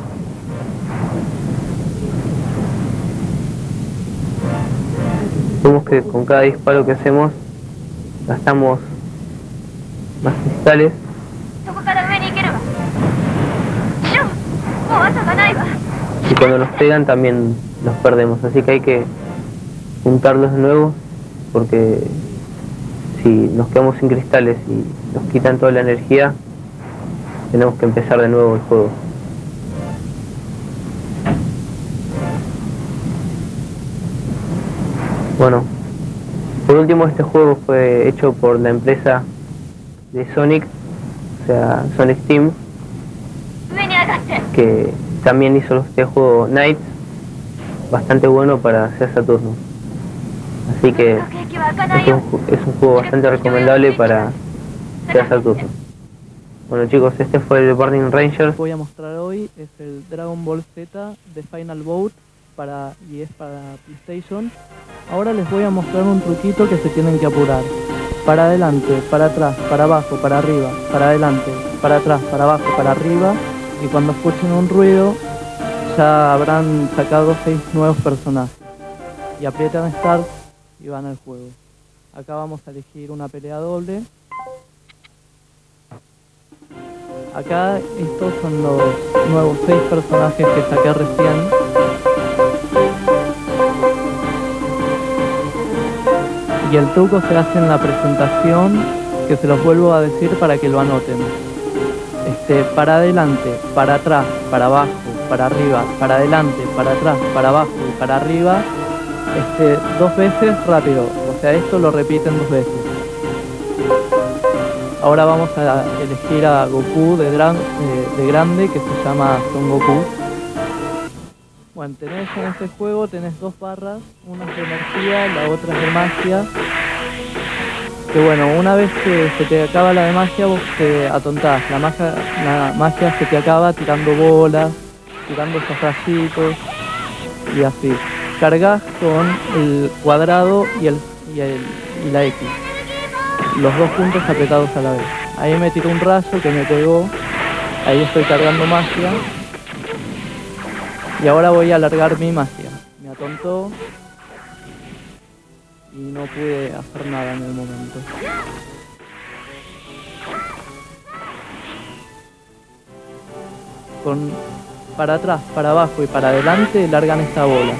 Vemos que con cada disparo que hacemos gastamos más cristales. Y cuando nos pegan también los perdemos, así que hay que juntarlos de nuevo, porque si nos quedamos sin cristales y nos quitan toda la energía, tenemos que empezar de nuevo el juego. Bueno, por último, este juego fue hecho por la empresa de Sonic, o sea, Sonic Team, que también hizo este juego Knights, bastante bueno para Sega Saturno. Así que es un juego bastante recomendable para Sega Saturno. Bueno chicos, este fue el Burning Ranger. Voy a mostrar hoy es el Dragon Ball Z de Final Bout y es para PlayStation. Ahora les voy a mostrar un truquito que se tienen que apurar. Para adelante, para atrás, para abajo, para arriba, para adelante, para atrás, para abajo, para arriba. Y cuando escuchen un ruido, ya habrán sacado 6 nuevos personajes. Y aprietan Start y van al juego. Acá vamos a elegir una pelea doble. Acá estos son los nuevos 6 personajes que saqué recién. Y el truco se hace en la presentación, que se los vuelvo a decir para que lo anoten. Para adelante, para atrás, para abajo, para arriba, para adelante, para atrás, para abajo y para arriba, 2 veces rápido. O sea, esto lo repiten 2 veces. Ahora vamos a elegir a Goku de grande, que se llama Son Goku. Bueno, tenés en este juego 2 barras, una es de energía, la otra es de magia. Que bueno, una vez que se te acaba la de magia, vos te atontás. La magia se te acaba tirando bolas, tirando esos rayitos y así. Cargas con el cuadrado y la X. Los 2 puntos apretados a la vez. Ahí me tiró un rayo que me pegó. Ahí estoy cargando magia. Y ahora voy a alargar mi magia. Me atontó y no pude hacer nada en el momento. Para atrás, para abajo y para adelante largan esta bola.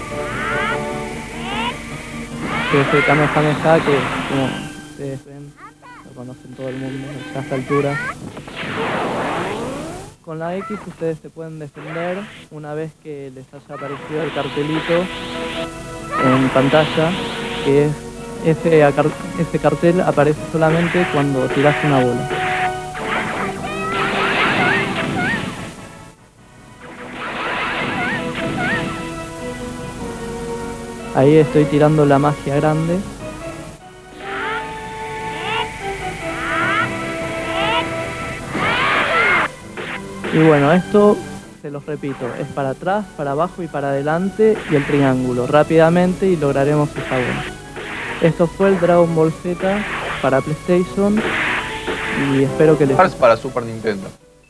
Que es el Kamehameha, que como ustedes ven, lo conocen todo el mundo a esta altura. Con la X ustedes se pueden defender una vez que les haya aparecido el cartelito en pantalla, que es ese cartel aparece solamente cuando tiras una bola. Ahí estoy tirando la magia grande. Y bueno, esto, se los repito, es para atrás, para abajo y para adelante y el triángulo, rápidamente, y lograremos esa bola. Esto fue el Dragon Ball Z para PlayStation y espero que les guste. Para Super Nintendo.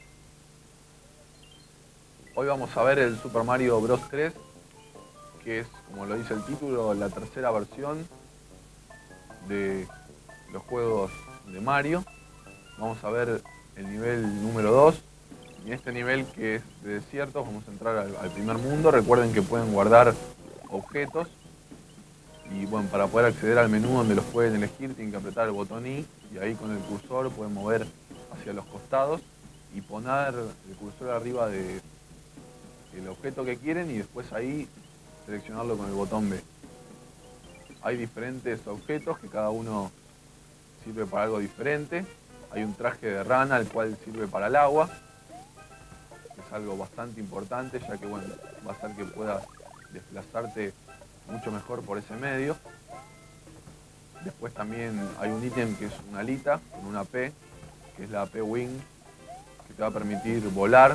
Hoy vamos a ver el Super Mario Bros. 3, que es, como lo dice el título, la tercera versión de los juegos de Mario. Vamos a ver el nivel número 2. Y en este nivel, que es de desiertos, vamos a entrar al primer mundo. Recuerden que pueden guardar objetos. Y bueno, para poder acceder al menú donde los pueden elegir, tienen que apretar el botón I. Y ahí con el cursor pueden mover hacia los costados y poner el cursor arriba del objeto que quieren y después ahí seleccionarlo con el botón B. Hay diferentes objetos que cada uno sirve para algo diferente. Hay un traje de rana, el cual sirve para el agua. Es algo bastante importante, ya que bueno, va a hacer que puedas desplazarte mucho mejor por ese medio. Después también hay un ítem que es una alita con una P, que es la P-Wing, que te va a permitir volar.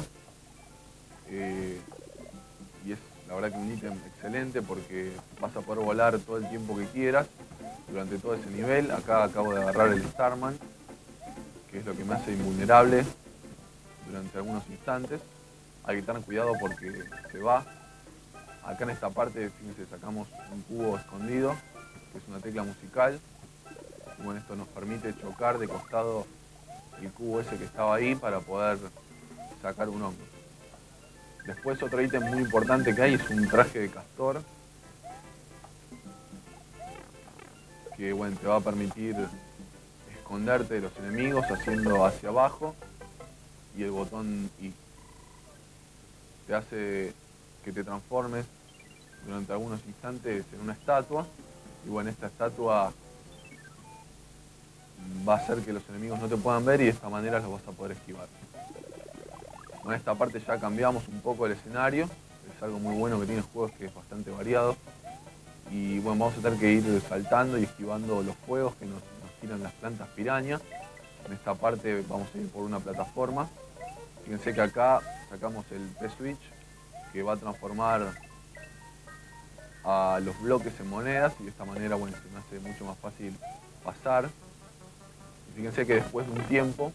Y es la verdad que un ítem excelente porque vas a poder volar todo el tiempo que quieras durante todo ese nivel. Acá acabo de agarrar el Starman, que es lo que me hace invulnerable durante algunos instantes. Hay que tener cuidado porque se va. Acá en esta parte, fíjense, sacamos un cubo escondido, que es una tecla musical. Y bueno, esto nos permite chocar de costado el cubo ese que estaba ahí para poder sacar un hongo. Después otro ítem muy importante que hay es un traje de castor, que bueno, te va a permitir esconderte de los enemigos haciendo hacia abajo y el botón I. Te hace que te transformes durante algunos instantes en una estatua y bueno, esta estatua va a hacer que los enemigos no te puedan ver y de esta manera los vas a poder esquivar. En esta parte ya cambiamos un poco el escenario, es algo muy bueno que tiene el juego, es que es bastante variado y bueno, vamos a tener que ir saltando y esquivando los fuegos que nos tiran las plantas piraña. En esta parte vamos a ir por una plataforma. Fíjense que acá sacamos el P-Switch, que va a transformar a los bloques en monedas y de esta manera bueno, se me hace mucho más fácil pasar. Y fíjense que después de un tiempo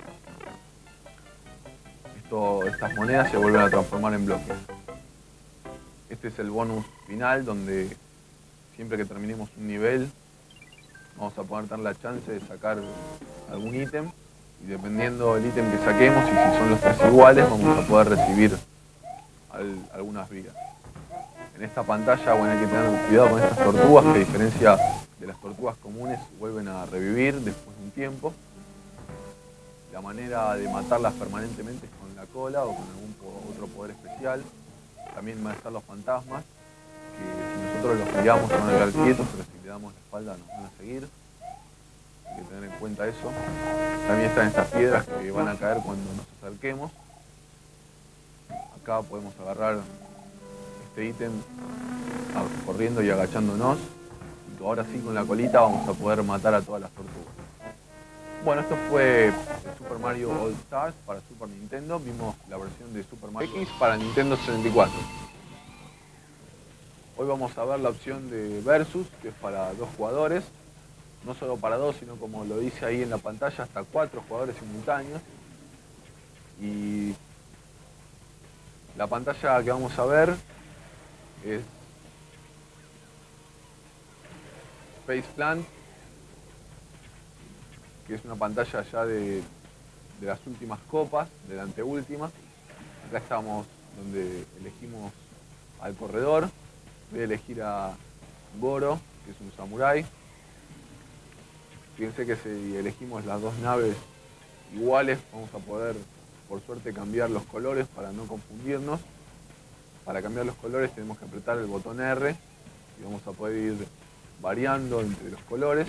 estas monedas se vuelven a transformar en bloques. Este es el bonus final donde siempre que terminemos un nivel vamos a poder tener la chance de sacar algún ítem y dependiendo del ítem que saquemos y si son los tres iguales vamos a poder recibir algunas vidas. En esta pantalla bueno, hay que tener cuidado con estas tortugas que a diferencia de las tortugas comunes vuelven a revivir después de un tiempo. La manera de matarlas permanentemente es con la cola o con algún otro poder especial. También van a estar los fantasmas, que si nosotros los miramos se van a quedar quietos, pero si le damos la espalda nos van a seguir. Hay que tener en cuenta eso. También están estas piedras que van a caer cuando nos acerquemos. Acá podemos agarrar este ítem corriendo y agachándonos. Y ahora sí con la colita vamos a poder matar a todas las tortugas. Bueno, esto fue el Super Mario All Stars para Super Nintendo. Vimos la versión de Super Mario X para Nintendo 64. Hoy vamos a ver la opción de Versus, que es para 2 jugadores. No solo para 2, sino como lo dice ahí en la pantalla, hasta 4 jugadores simultáneos. Y la pantalla que vamos a ver es Space Plant, que es una pantalla ya de las últimas copas, de la anteúltima. Acá estamos donde elegimos al corredor. Voy a elegir a Goro, que es un samurái. Fíjense que si elegimos las 2 naves iguales, vamos a poder por suerte cambiar los colores para no confundirnos. Para cambiar los colores tenemos que apretar el botón R y vamos a poder ir variando entre los colores.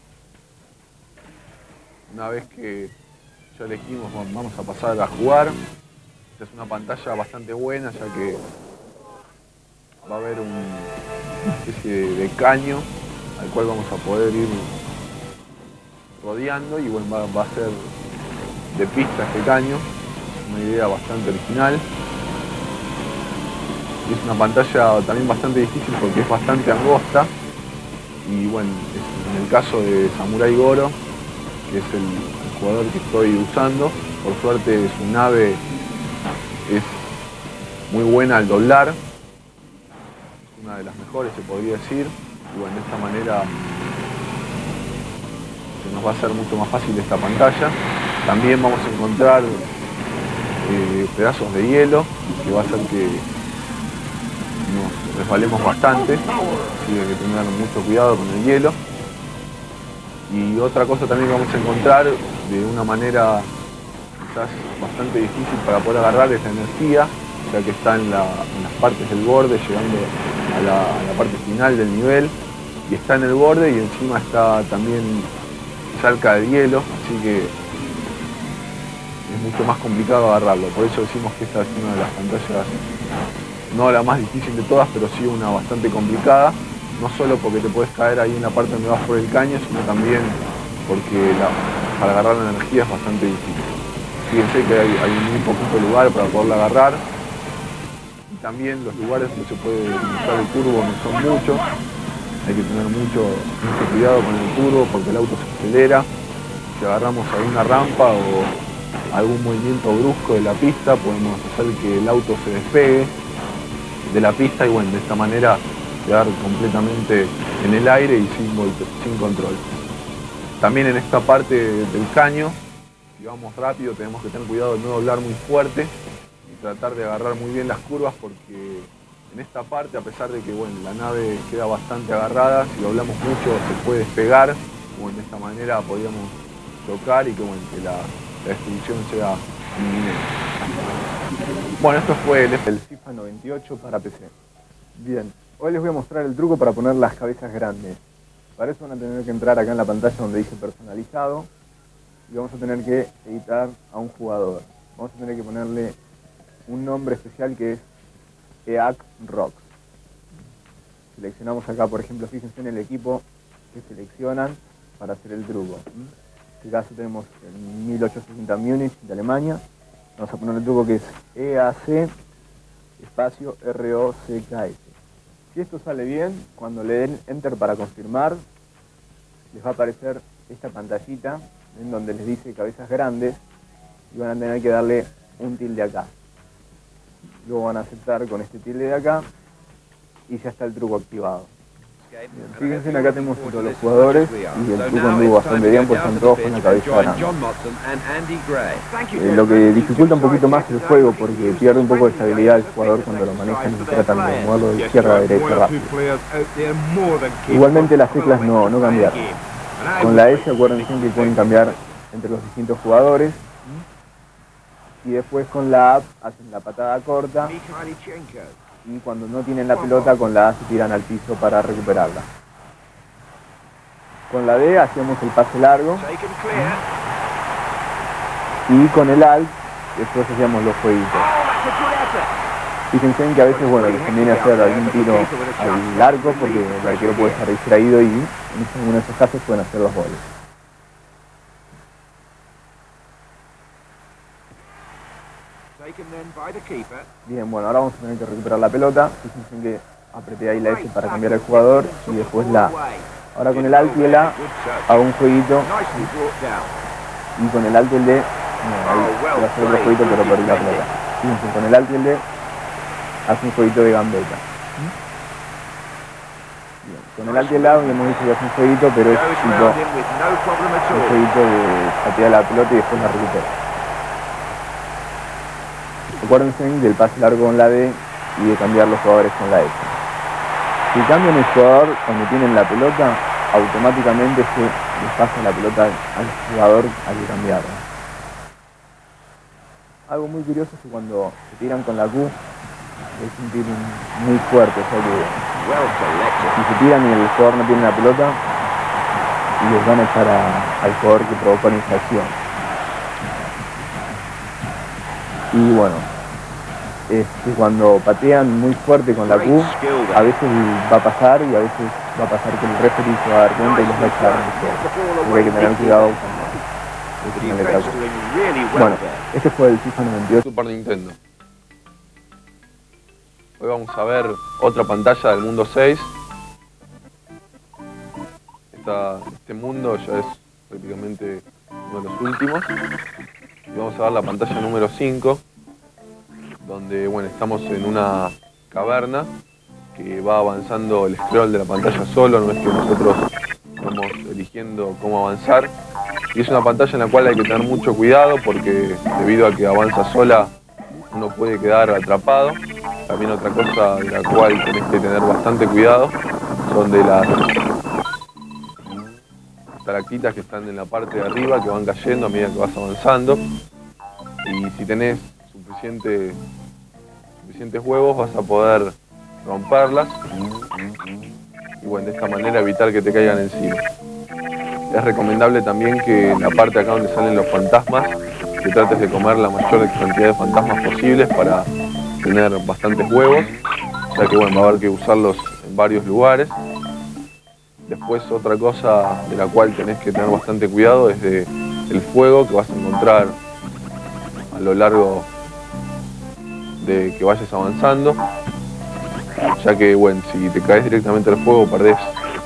Una vez que ya elegimos, vamos a pasar a jugar. Esta es una pantalla bastante buena, ya que va a haber una especie de caño al cual vamos a poder ir rodeando y bueno, va a ser de pista este caño. Una idea bastante original. Y es una pantalla también bastante difícil porque es bastante angosta. Y bueno, en el caso de Samurai Goro, que es el jugador que estoy usando, por suerte su nave es muy buena al doblar. Es una de las mejores, se podría decir. Y bueno, de esta manera se nos va a hacer mucho más fácil esta pantalla. También vamos a encontrar pedazos de hielo, que va a hacer que nos resbalemos bastante, así que hay que tener mucho cuidado con el hielo. Y otra cosa también que vamos a encontrar de una manera quizás bastante difícil para poder agarrar es la energía, ya que está en las partes del borde, llegando a la parte final del nivel, y está en el borde y encima está también cerca del hielo, así que es mucho más complicado agarrarlo. Por eso decimos que esta es una de las pantallas, no la más difícil de todas, pero sí una bastante complicada, no solo porque te puedes caer ahí en la parte donde vas por el caño, sino también porque para agarrar la energía es bastante difícil. Fíjense que hay muy poquito lugar para poderla agarrar, y también los lugares donde se puede utilizar el turbo no son muchos. Hay que tener mucho cuidado con el turbo porque el auto se acelera. Si agarramos alguna rampa o algún movimiento brusco de la pista, podemos hacer que el auto se despegue de la pista y bueno, de esta manera quedar completamente en el aire y sin control. También en esta parte del caño, si vamos rápido, tenemos que tener cuidado de no doblar muy fuerte y tratar de agarrar muy bien las curvas, porque en esta parte, a pesar de que bueno, la nave queda bastante agarrada, si doblamos mucho se puede despegar, como de esta manera podríamos chocar y que, bueno, que la destrucción sea inminente. Bueno, esto fue el FIFA 98 para PC. Bien, hoy les voy a mostrar el truco para poner las cabezas grandes. Para eso van a tener que entrar acá en la pantalla donde dice personalizado y vamos a tener que editar a un jugador. Vamos a tener que ponerle un nombre especial que es EAC Rocks. Seleccionamos acá, por ejemplo, fíjense en el equipo que seleccionan para hacer el truco. En este caso tenemos el 1860 Múnich de Alemania. Vamos a poner el truco que es EAC espacio ROCKS. Si esto sale bien, cuando le den Enter para confirmar, les va a aparecer esta pantallita en donde les dice cabezas grandes y van a tener que darle un tilde acá. Luego van a aceptar con este tilde de acá y ya está el truco activado. Bien, fíjense, acá tenemos todos los jugadores y el truco anduvo bastante bien, pues están todos con la cabeza grande. Lo que dificulta un poquito más el juego porque pierde un poco de estabilidad el jugador cuando lo maneja y tratan de moverlo de izquierda a derecha rápido. Igualmente las teclas no cambiaron. Con la S acuérdense que pueden cambiar entre los distintos jugadores. Y después con la A hacen la patada corta y cuando no tienen la pelota con la A se tiran al piso para recuperarla. Con la D hacemos el pase largo y con el Alt después hacíamos los jueguitos. Fíjense que a veces bueno, les conviene hacer algún tiro al arco porque el arquero puede estar distraído y en algunos de esos casos pueden hacer los goles. Bien, bueno, ahora vamos a tener que recuperar la pelota. Fíjense que apreté ahí la S para cambiar el jugador y después la A. Ahora con el Alt y el A hago un jueguito y con el Alt y el D, ahí voy a hacer otro jueguito pero perdí la pelota. Fíjense, con el Alt y el D hace un jueguito de gambeta. Bien, con el Alt y el A hemos dicho que hace un jueguito, pero es tipo un jueguito de patear la pelota y después la recupera. Acuérdense del pase largo con la D y de cambiar los jugadores con la S. Si cambian el jugador cuando tienen la pelota, automáticamente se les pasa la pelota al jugador al que cambiarla. Algo muy curioso es que cuando se tiran con la Q es un tiro muy fuerte, o sea que si se tiran y el jugador no tiene la pelota, les van a echar al jugador que provocó la infracción. Y bueno, cuando patean muy fuerte con la Q, a veces va a pasar y a veces va a pasar que el referee se va a dar cuenta y los va a echar. Así que hay que tener cuidado cuando le toca. Bueno, este fue el FIFA 98. Super Nintendo. Hoy vamos a ver otra pantalla del mundo 6. Este mundo ya es prácticamente uno de los últimos. Y vamos a ver la pantalla número 5, donde bueno, estamos en una caverna que va avanzando el scroll de la pantalla solo, no es que nosotros vamos eligiendo cómo avanzar. Y es una pantalla en la cual hay que tener mucho cuidado porque debido a que avanza sola uno puede quedar atrapado. También otra cosa de la cual tenés que tener bastante cuidado son de las estalactitas que están en la parte de arriba que van cayendo a medida que vas avanzando. Y si tenés suficientes huevos vas a poder romperlas y bueno, de esta manera evitar que te caigan encima. Es recomendable también que en la parte acá donde salen los fantasmas que trates de comer la mayor cantidad de fantasmas posibles para tener bastantes huevos, ya que bueno, va a haber que usarlos en varios lugares. Después otra cosa de la cual tenés que tener bastante cuidado es el fuego que vas a encontrar a lo largo de que vayas avanzando, ya que bueno, si te caes directamente al fuego perdés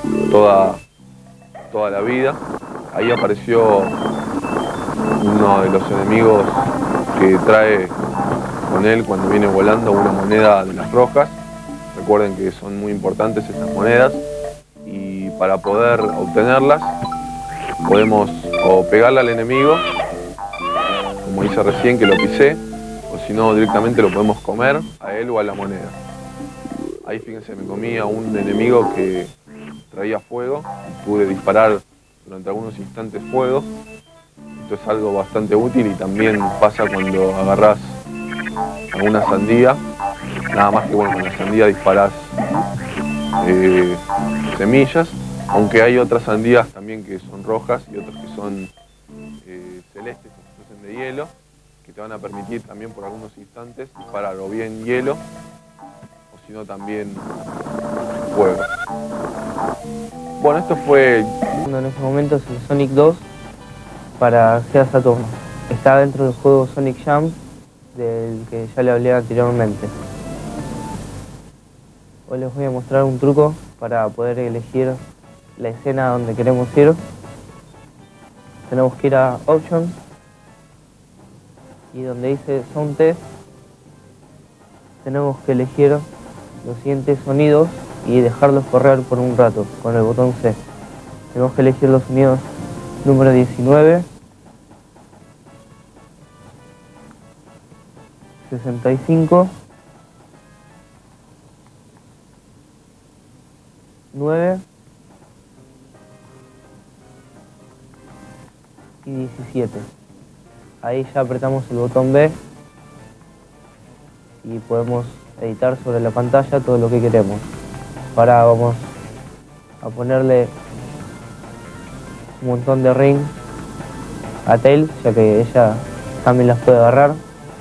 toda la vida. Ahí apareció uno de los enemigos que trae con él cuando viene volando, una moneda de las rojas. Recuerden que son muy importantes estas monedas y para poder obtenerlas podemos o pegarle al enemigo, como hice recién que lo pisé, o si no directamente lo podemos comer a él o a la moneda. Ahí fíjense, me comí a un enemigo que traía fuego y pude disparar durante algunos instantes fuego. Esto es algo bastante útil y también pasa cuando agarrás alguna sandía, nada más que bueno, con la sandía disparás semillas, aunque hay otras sandías también que son rojas y otras que son celestes, que son de hielo, que te van a permitir también por algunos instantes disparar o bien hielo o si no también fuego. Bueno, esto fue... En ese momento es el Sonic 2 para Sega Saturn. Está dentro del juego Sonic Jump, del que ya le hablé anteriormente. Hoy les voy a mostrar un truco para poder elegir la escena donde queremos ir. Tenemos que ir a Options y donde dice Sound Test tenemos que elegir los siguientes sonidos y dejarlos correr por un rato con el botón C. Tenemos que elegir los sonidos número 19, 65, 9 y 17. Ahí ya apretamos el botón B y podemos editar sobre la pantalla todo lo que queremos. Ahora vamos a ponerle un montón de ring a Tails, ya que ella también las puede agarrar.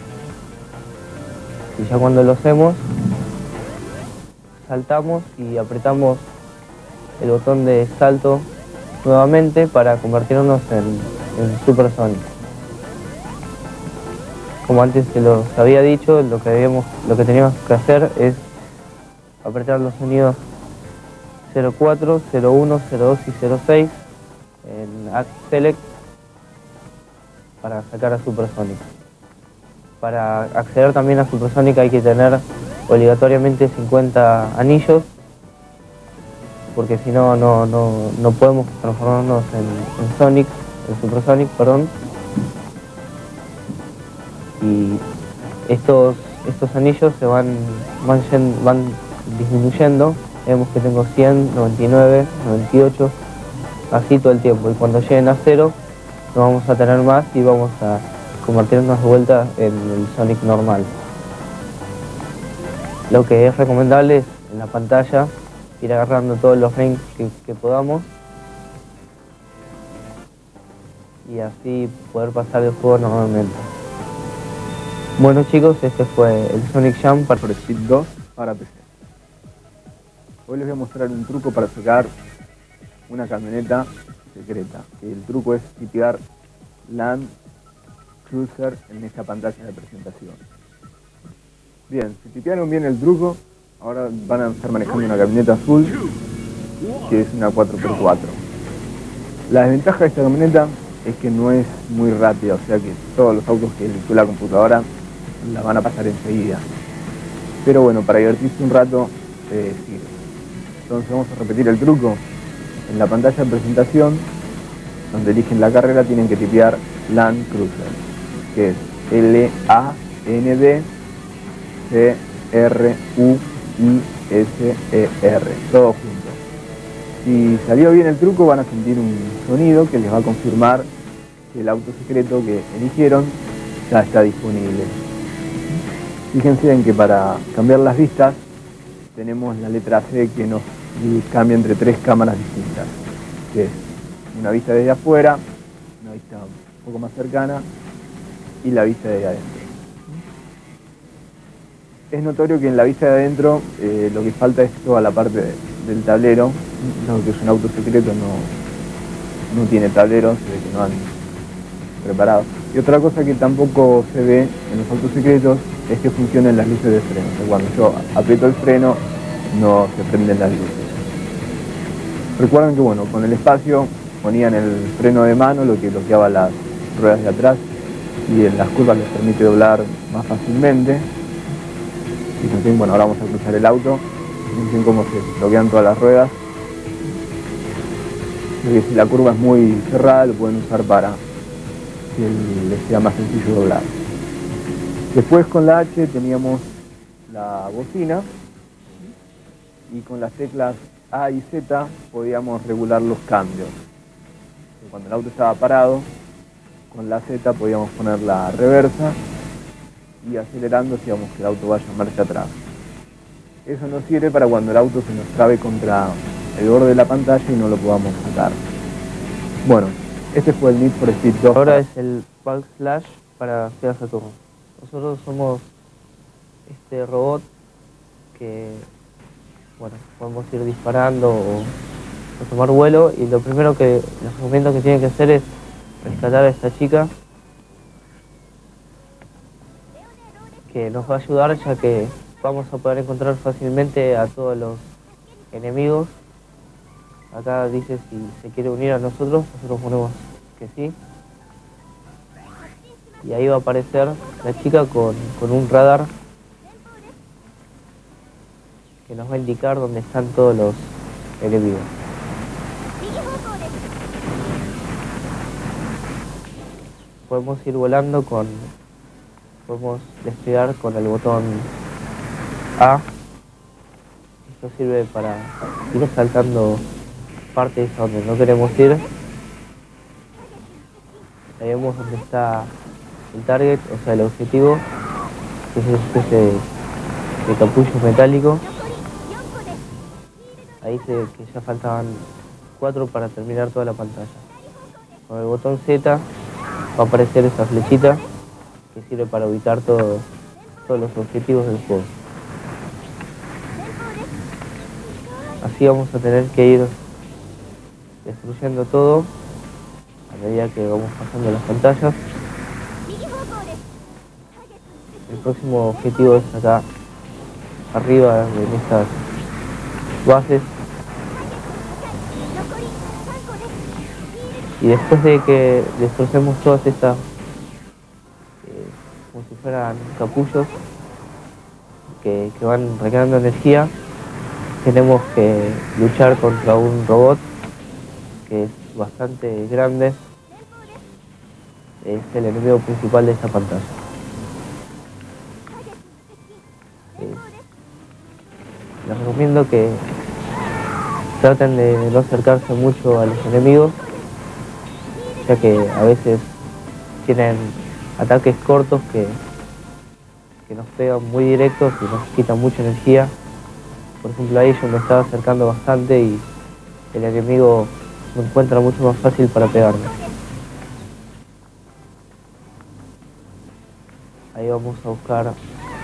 Y ya cuando lo hacemos, saltamos y apretamos el botón de salto nuevamente para convertirnos en Super Sonic. Como antes se los había dicho, lo que teníamos que hacer es apretar los sonidos 04, 01, 02 y 06 en Act Select para sacar a Super Sonic. Para acceder también a Super Sonic hay que tener obligatoriamente 50 anillos, porque si no, no podemos transformarnos en Sonic, en Super Sonic, perdón. Y estos anillos se van disminuyendo. Vemos que tengo 100, 99, 98, así todo el tiempo. Y cuando lleguen a 0 no vamos a tener más y vamos a convertirnos de vuelta en el Sonic normal. Lo que es recomendable es en la pantalla ir agarrando todos los rings que podamos y así poder pasar el juego normalmente. Bueno chicos, este fue el Sonic Jump para Speed 2 para PC. Hoy les voy a mostrar un truco para sacar una camioneta secreta. El truco es tipear Land Cruiser en esta pantalla de presentación. Bien, si tipearon bien el truco, ahora van a estar manejando una camioneta azul que es una 4x4. La desventaja de esta camioneta es que no es muy rápida, o sea que todos los autos que lectó la computadora la van a pasar enseguida. Pero bueno, para divertirse un rato sirve. Entonces vamos a repetir el truco. En la pantalla de presentación, donde eligen la carrera, tienen que tipear Land Cruiser, que es LANDCRUISER, todo junto. Si salió bien el truco, van a sentir un sonido que les va a confirmar que el auto secreto que eligieron ya está disponible. Fíjense en que para cambiar las vistas tenemos la letra C que nos cambia entre tres cámaras distintas, que es una vista desde afuera, una vista un poco más cercana y la vista de adentro. Es notorio que en la vista de adentro lo que falta es toda la parte del tablero, lo que es un auto secreto no tiene tablero, se ve que no han preparado. Y otra cosa que tampoco se ve en los autos secretos es que funcionen las luces de freno. O sea, cuando yo aprieto el freno no se prenden las luces. Recuerden que bueno, con el espacio ponían el freno de mano, lo que bloqueaba las ruedas de atrás y en las curvas les permite doblar más fácilmente. Y también, bueno, ahora vamos a cruzar el auto. Fíjense cómo se bloquean todas las ruedas. Porque si la curva es muy cerrada lo pueden usar para que les sea más sencillo doblar. Después con la H teníamos la bocina y con las teclas A y Z podíamos regular los cambios. Cuando el auto estaba parado, con la Z podíamos poner la reversa y acelerando hacíamos que el auto vaya marcha atrás. Eso nos sirve para cuando el auto se nos trabe contra el borde de la pantalla y no lo podamos sacar. Bueno, este fue el Need for Speed 2. Ahora es el backslash para Sega Saturn. Nosotros somos este robot que, bueno, podemos ir disparando o tomar vuelo, y lo primero que les recomiendo que tienen que hacer es rescatar a esta chica, que nos va a ayudar ya que vamos a poder encontrar fácilmente a todos los enemigos. Acá dice si se quiere unir a nosotros ponemos que sí. Y ahí va a aparecer la chica con un radar que nos va a indicar dónde están todos los enemigos. Podemos ir volando podemos despegar con el botón A. Esto sirve para ir saltando partes a donde no queremos ir. Ahí vemos donde está el target, o sea el objetivo, que es una especie de capullo metálico. Ahí se ve que ya faltaban 4 para terminar toda la pantalla. Con el botón Z va a aparecer esa flechita que sirve para ubicar todos los objetivos del juego. Así vamos a tener que ir destruyendo todo a medida que vamos pasando las pantallas. El próximo objetivo es acá arriba en estas bases. Y después de que destrocemos todas estas como si fueran capullos que van recargando energía, tenemos que luchar contra un robot que es bastante grande. Es el enemigo principal de esta pantalla. Les recomiendo que traten de no acercarse mucho a los enemigos, ya que a veces tienen ataques cortos que nos pegan muy directos y nos quitan mucha energía. Por ejemplo, ahí yo me estaba acercando bastante y el enemigo me encuentra mucho más fácil para pegarme. Ahí vamos a buscar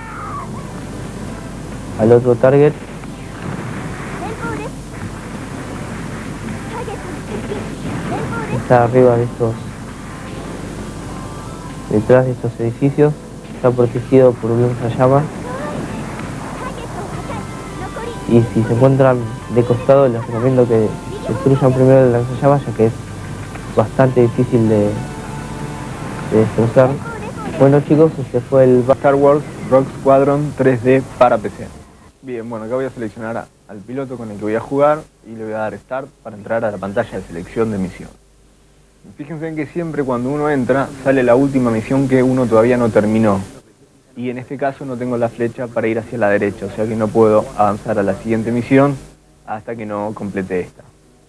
al otro target. Está arriba de detrás de estos edificios. Está protegido por un lanzallamas. Y si se encuentran de costado, les recomiendo que destruyan primero el lanzallamas, ya que es bastante difícil de destrozar. Bueno chicos, este fue el Star Wars Rogue Squadron 3D para PC. Bien, bueno, acá voy a seleccionar al piloto con el que voy a jugar y le voy a dar Start para entrar a la pantalla de selección de misión. Fíjense en que siempre cuando uno entra sale la última misión que uno todavía no terminó. Y en este caso no tengo la flecha para ir hacia la derecha, o sea que no puedo avanzar a la siguiente misión hasta que no complete esta.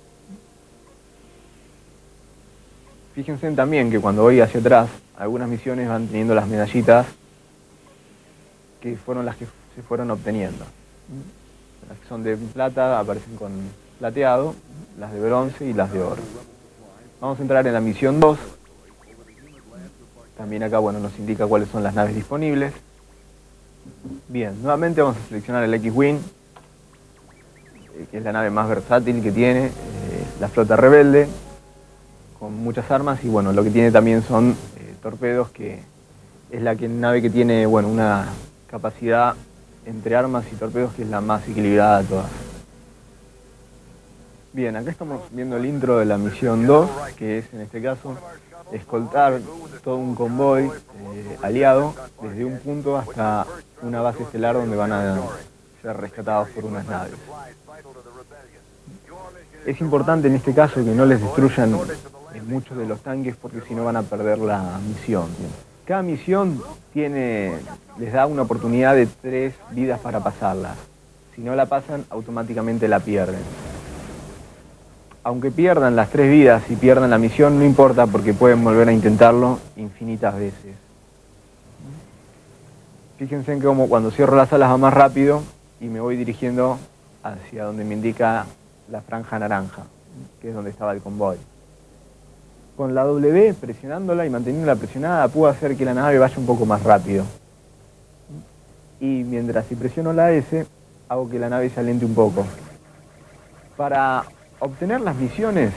Fíjense también que cuando voy hacia atrás, algunas misiones van teniendo las medallitas que fueron las que se fueron obteniendo. Las que son de plata aparecen con plateado, las de bronce y las de oro. Vamos a entrar en la misión 2. También acá, bueno, nos indica cuáles son las naves disponibles. Bien, nuevamente vamos a seleccionar el X-Wing, que es la nave más versátil que tiene, la flota rebelde, con muchas armas, y bueno, lo que tiene también son torpedos, que es la nave que tiene, bueno, una capacidad entre armas y torpedos que es la más equilibrada de todas. Bien, acá estamos viendo el intro de la misión 2, que es en este caso escoltar todo un convoy aliado desde un punto hasta una base estelar donde van a ser rescatados por unas naves. Es importante en este caso que no les destruyan muchos de los tanques porque si no van a perder la misión. Cada misión les da una oportunidad de 3 vidas para pasarla. Si no la pasan, automáticamente la pierden. Aunque pierdan las 3 vidas y pierdan la misión, no importa porque pueden volver a intentarlo infinitas veces. Fíjense en que como cuando cierro las alas va más rápido y me voy dirigiendo hacia donde me indica la franja naranja, que es donde estaba el convoy. Con la W, presionándola y manteniéndola presionada, puedo hacer que la nave vaya un poco más rápido. Y mientras si presiono la S, hago que la nave se alente un poco. Para obtener las misiones,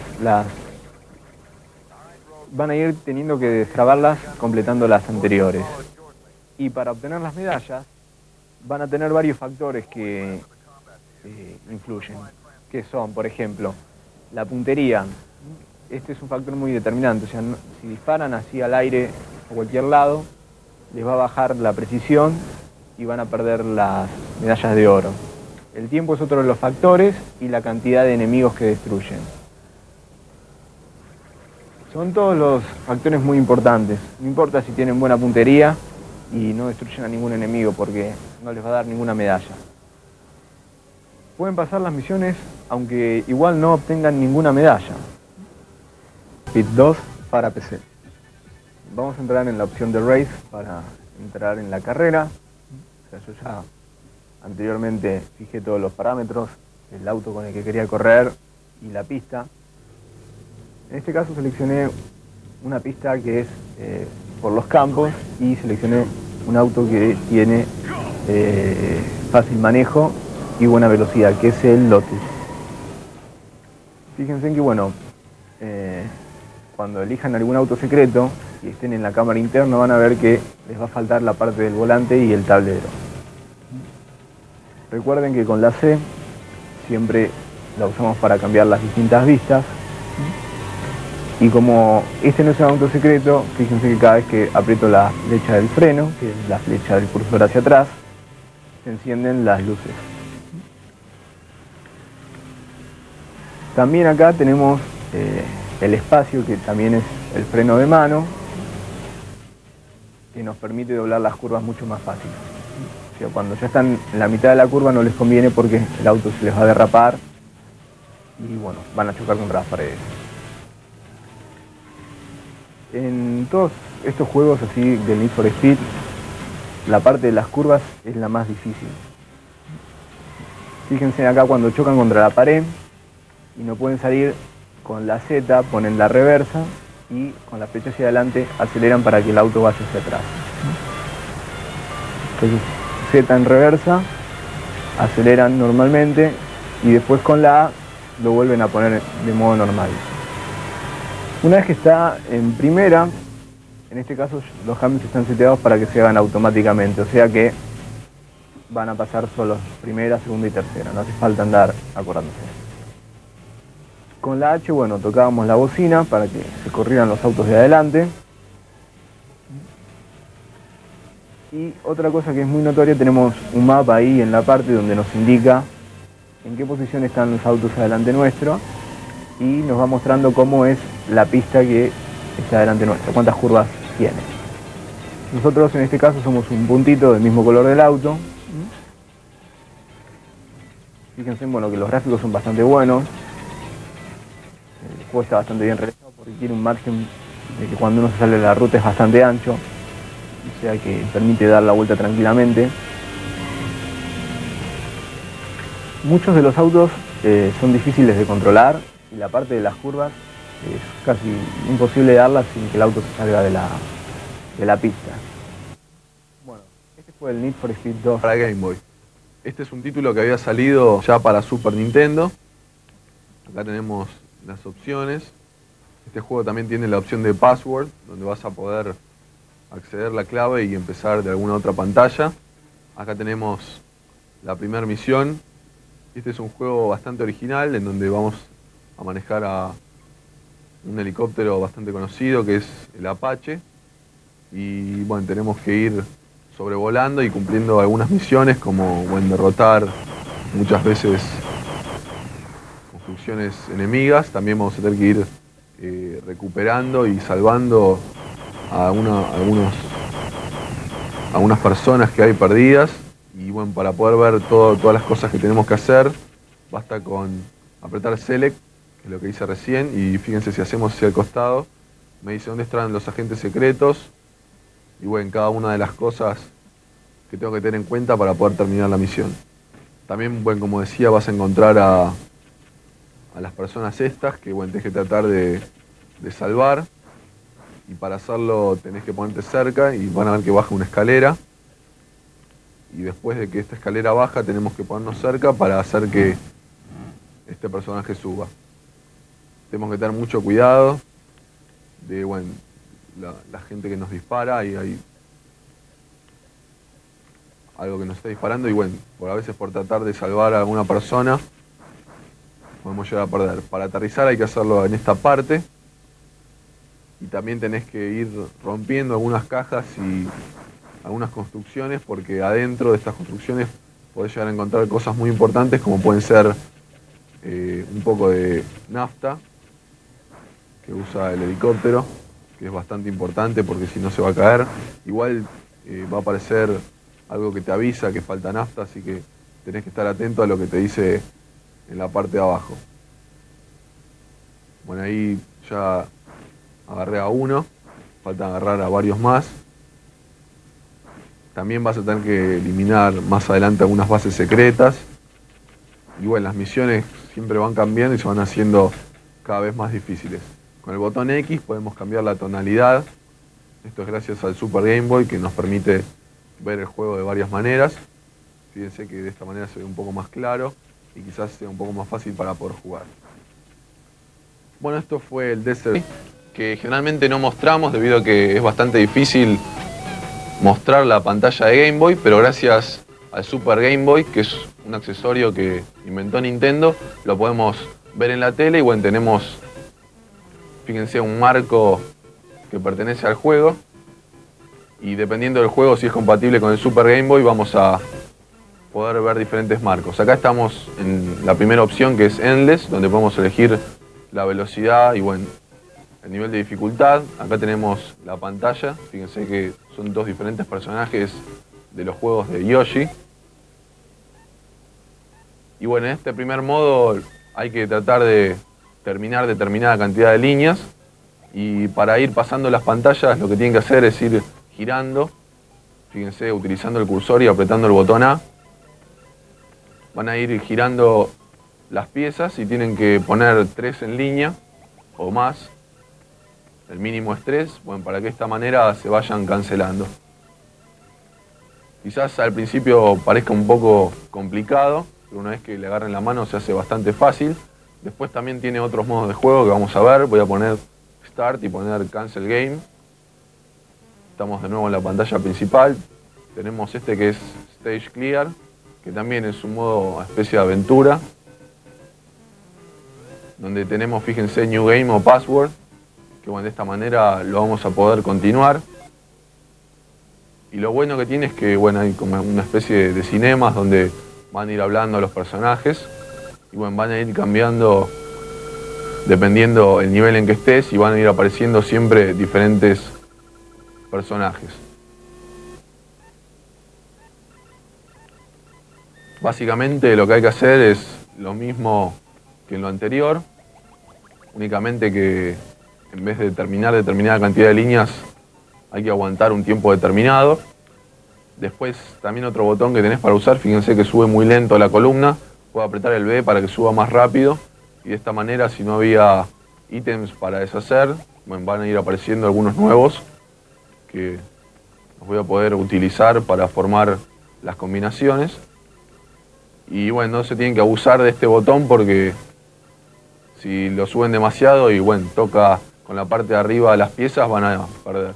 van a ir teniendo que destrabarlas completando las anteriores. Y para obtener las medallas, van a tener varios factores que influyen. Que son, por ejemplo, la puntería. Este es un factor muy determinante. O sea, si disparan así al aire a cualquier lado, les va a bajar la precisión y van a perder las medallas de oro. El tiempo es otro de los factores y la cantidad de enemigos que destruyen. Son todos los factores muy importantes. No importa si tienen buena puntería y no destruyen a ningún enemigo porque no les va a dar ninguna medalla. Pueden pasar las misiones aunque igual no obtengan ninguna medalla. Speed 2 para PC. Vamos a entrar en la opción de Race para entrar en la carrera. O sea, yo ya anteriormente fijé todos los parámetros, el auto con el que quería correr y la pista. En este caso seleccioné una pista que es por los campos y seleccioné un auto que tiene fácil manejo y buena velocidad, que es el Lotus. Fíjense en que, bueno, cuando elijan algún auto secreto y estén en la cámara interna van a ver que les va a faltar la parte del volante y el tablero. Recuerden que con la C siempre la usamos para cambiar las distintas vistas. Y como este no es un auto secreto, fíjense que cada vez que aprieto la flecha del freno, que es la flecha del cursor hacia atrás, se encienden las luces. También acá tenemos el espacio, que también es el freno de mano, que nos permite doblar las curvas mucho más fácil. O sea, cuando ya están en la mitad de la curva no les conviene porque el auto se les va a derrapar y bueno, van a chocar contra las paredes. En todos estos juegos así del Need for Speed, la parte de las curvas es la más difícil. Fíjense acá cuando chocan contra la pared y no pueden salir, con la Z ponen la reversa y con la flecha hacia adelante aceleran para que el auto vaya hacia atrás. Entonces Z en reversa, aceleran normalmente y después con la A lo vuelven a poner de modo normal. Una vez que está en primera, en este caso los cambios están seteados para que se hagan automáticamente, o sea que van a pasar solos primera, segunda y tercera, no hace falta andar acordándose. Con la H, bueno, tocábamos la bocina para que se corrieran los autos de adelante. Y otra cosa que es muy notoria, tenemos un mapa ahí en la parte donde nos indica en qué posición están los autos adelante nuestro y nos va mostrando cómo es la pista que está adelante nuestro, cuántas curvas tiene. Nosotros en este caso somos un puntito del mismo color del auto. Fíjense, bueno, que los gráficos son bastante buenos. El juego está bastante bien realizado porque tiene un margen de que cuando uno se sale de la ruta es bastante ancho, o sea que permite dar la vuelta tranquilamente. Muchos de los autos son difíciles de controlar y la parte de las curvas es casi imposible darla sin que el auto se salga de la pista. Bueno, este fue el Need for Speed 2 para Game Boy. Este es un título que había salido ya para Super Nintendo. Acá tenemos las opciones. Este juego también tiene la opción de password, donde vas a poder acceder la clave y empezar de alguna otra pantalla. Acá tenemos la primera misión. Este es un juego bastante original en donde vamos a manejar a un helicóptero bastante conocido que es el Apache. Y bueno, tenemos que ir sobrevolando y cumpliendo algunas misiones como derrotar muchas veces construcciones enemigas. También vamos a tener que ir recuperando y salvando a algunas personas que hay perdidas. Y bueno, para poder ver todas las cosas que tenemos que hacer, basta con apretar Select, que es lo que hice recién, y fíjense si hacemos hacia el costado, me dice dónde están los agentes secretos, y bueno, cada una de las cosas que tengo que tener en cuenta para poder terminar la misión. También, bueno, como decía, vas a encontrar a las personas estas, que bueno, tenés que tratar de salvar, y para hacerlo tenés que ponerte cerca, y van a ver que baja una escalera. Y después de que esta escalera baja tenemos que ponernos cerca para hacer que este personaje suba. Tenemos que tener mucho cuidado de la gente que nos dispara y hay algo que nos está disparando y bueno, a veces por tratar de salvar a alguna persona podemos llegar a perder. Para aterrizar hay que hacerlo en esta parte y también tenés que ir rompiendo algunas cajas y algunas construcciones porque adentro de estas construcciones podés llegar a encontrar cosas muy importantes como pueden ser un poco de nafta que usa el helicóptero, que es bastante importante porque si no se va a caer. Igual va a aparecer algo que te avisa que falta nafta, así que tenés que estar atento a lo que te dice en la parte de abajo. Bueno, ahí ya agarré a uno, falta agarrar a varios más. También vas a tener que eliminar más adelante algunas bases secretas. Y bueno, las misiones siempre van cambiando y se van haciendo cada vez más difíciles. Con el botón X podemos cambiar la tonalidad. Esto es gracias al Super Game Boy que nos permite ver el juego de varias maneras. Fíjense que de esta manera se ve un poco más claro y quizás sea un poco más fácil para poder jugar. Bueno, esto fue el Desert, que generalmente no mostramos debido a que es bastante difícil mostrar la pantalla de Game Boy, pero gracias al Super Game Boy, que es un accesorio que inventó Nintendo, lo podemos ver en la tele y bueno, tenemos, fíjense, un marco que pertenece al juego y dependiendo del juego, si es compatible con el Super Game Boy, vamos a poder ver diferentes marcos. Acá estamos en la primera opción que es Endless, donde podemos elegir la velocidad y bueno, el nivel de dificultad. Acá tenemos la pantalla, fíjense que son dos diferentes personajes de los juegos de Yoshi. Y bueno, en este primer modo hay que tratar de terminar determinada cantidad de líneas. Y para ir pasando las pantallas lo que tienen que hacer es ir girando, fíjense, utilizando el cursor y apretando el botón A. Van a ir girando las piezas y tienen que poner 3 en línea o más. El mínimo es 3, bueno, para que de esta manera se vayan cancelando. Quizás al principio parezca un poco complicado, pero una vez que le agarren la mano se hace bastante fácil. Después también tiene otros modos de juego que vamos a ver. Voy a poner Start y poner Cancel Game. Estamos de nuevo en la pantalla principal. Tenemos este que es Stage Clear, que también es un modo especie de aventura, donde tenemos, fíjense, New Game o Password, que bueno, de esta manera lo vamos a poder continuar. Y lo bueno que tiene es que bueno, hay como una especie de cinemas donde van a ir hablando los personajes y bueno, van a ir cambiando dependiendo el nivel en que estés y van a ir apareciendo siempre diferentes personajes. Básicamente lo que hay que hacer es lo mismo que en lo anterior, únicamente que en vez de terminar determinada cantidad de líneas hay que aguantar un tiempo determinado. Después también otro botón que tenés para usar, fíjense que sube muy lento la columna, puedo apretar el B para que suba más rápido y de esta manera si no había ítems para deshacer, bueno, van a ir apareciendo algunos nuevos que los voy a poder utilizar para formar las combinaciones. Y bueno, no se tienen que abusar de este botón porque si lo suben demasiado y bueno, toca con la parte de arriba de las piezas, van a perder.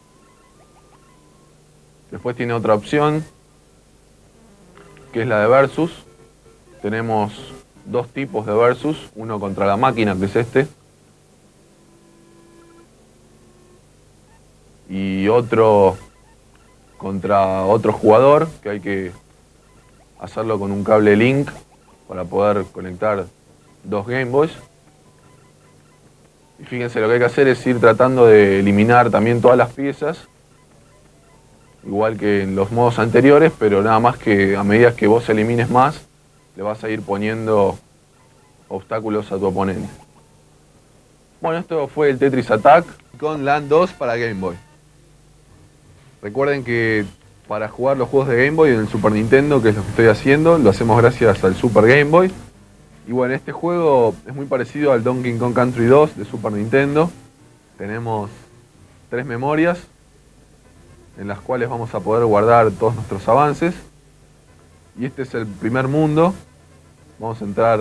Después tiene otra opción, que es la de versus. Tenemos 2 tipos de versus, uno contra la máquina, que es este, y otro contra otro jugador, que hay que hacerlo con un cable link para poder conectar 2 Game Boys. Y fíjense, lo que hay que hacer es ir tratando de eliminar también todas las piezas, igual que en los modos anteriores, pero nada más que a medida que vos elimines más, le vas a ir poniendo obstáculos a tu oponente. Bueno, esto fue el Tetris Attack con Land 2 para Game Boy. Recuerden que para jugar los juegos de Game Boy en el Super Nintendo, que es lo que estoy haciendo, lo hacemos gracias al Super Game Boy. Y bueno, este juego es muy parecido al Donkey Kong Country 2 de Super Nintendo. Tenemos 3 memorias en las cuales vamos a poder guardar todos nuestros avances. Y este es el primer mundo. Vamos a entrar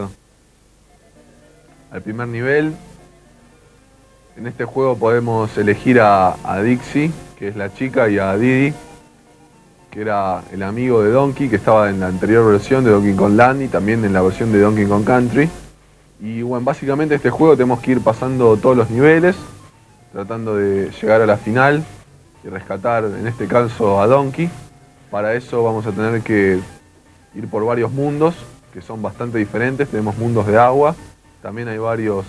al primer nivel. En este juego podemos elegir a Dixie, que es la chica, y a Didi, que era el amigo de Donkey, que estaba en la anterior versión de Donkey Kong Land y también en la versión de Donkey Kong Country. Y bueno, básicamente este juego tenemos que ir pasando todos los niveles, tratando de llegar a la final y rescatar, en este caso, a Donkey. Para eso vamos a tener que ir por varios mundos, que son bastante diferentes. Tenemos mundos de agua, también hay varios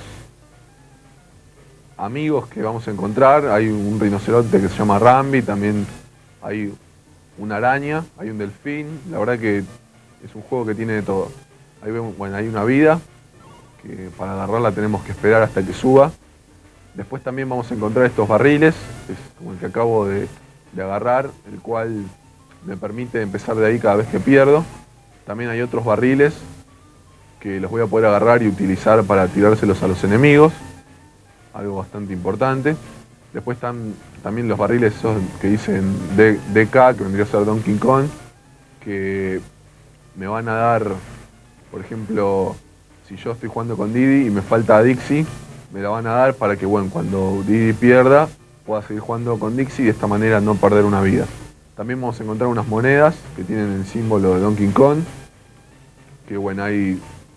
amigos que vamos a encontrar. Hay un rinoceronte que se llama Rambi, también hay una araña, hay un delfín. La verdad que es un juego que tiene de todo. Ahí vemos, bueno, hay una vida, que para agarrarla tenemos que esperar hasta que suba. Después también vamos a encontrar estos barriles, que es como el que acabo de agarrar, el cual me permite empezar de ahí cada vez que pierdo. También hay otros barriles que los voy a poder agarrar y utilizar para tirárselos a los enemigos, algo bastante importante. Después están también los barriles esos que dicen DK, que vendría a ser Donkey Kong, que me van a dar, por ejemplo, si yo estoy jugando con Didi y me falta Dixie, me la van a dar para que, bueno, cuando Didi pierda, pueda seguir jugando con Dixie y de esta manera no perder una vida. También vamos a encontrar unas monedas que tienen el símbolo de Donkey Kong, que bueno, hay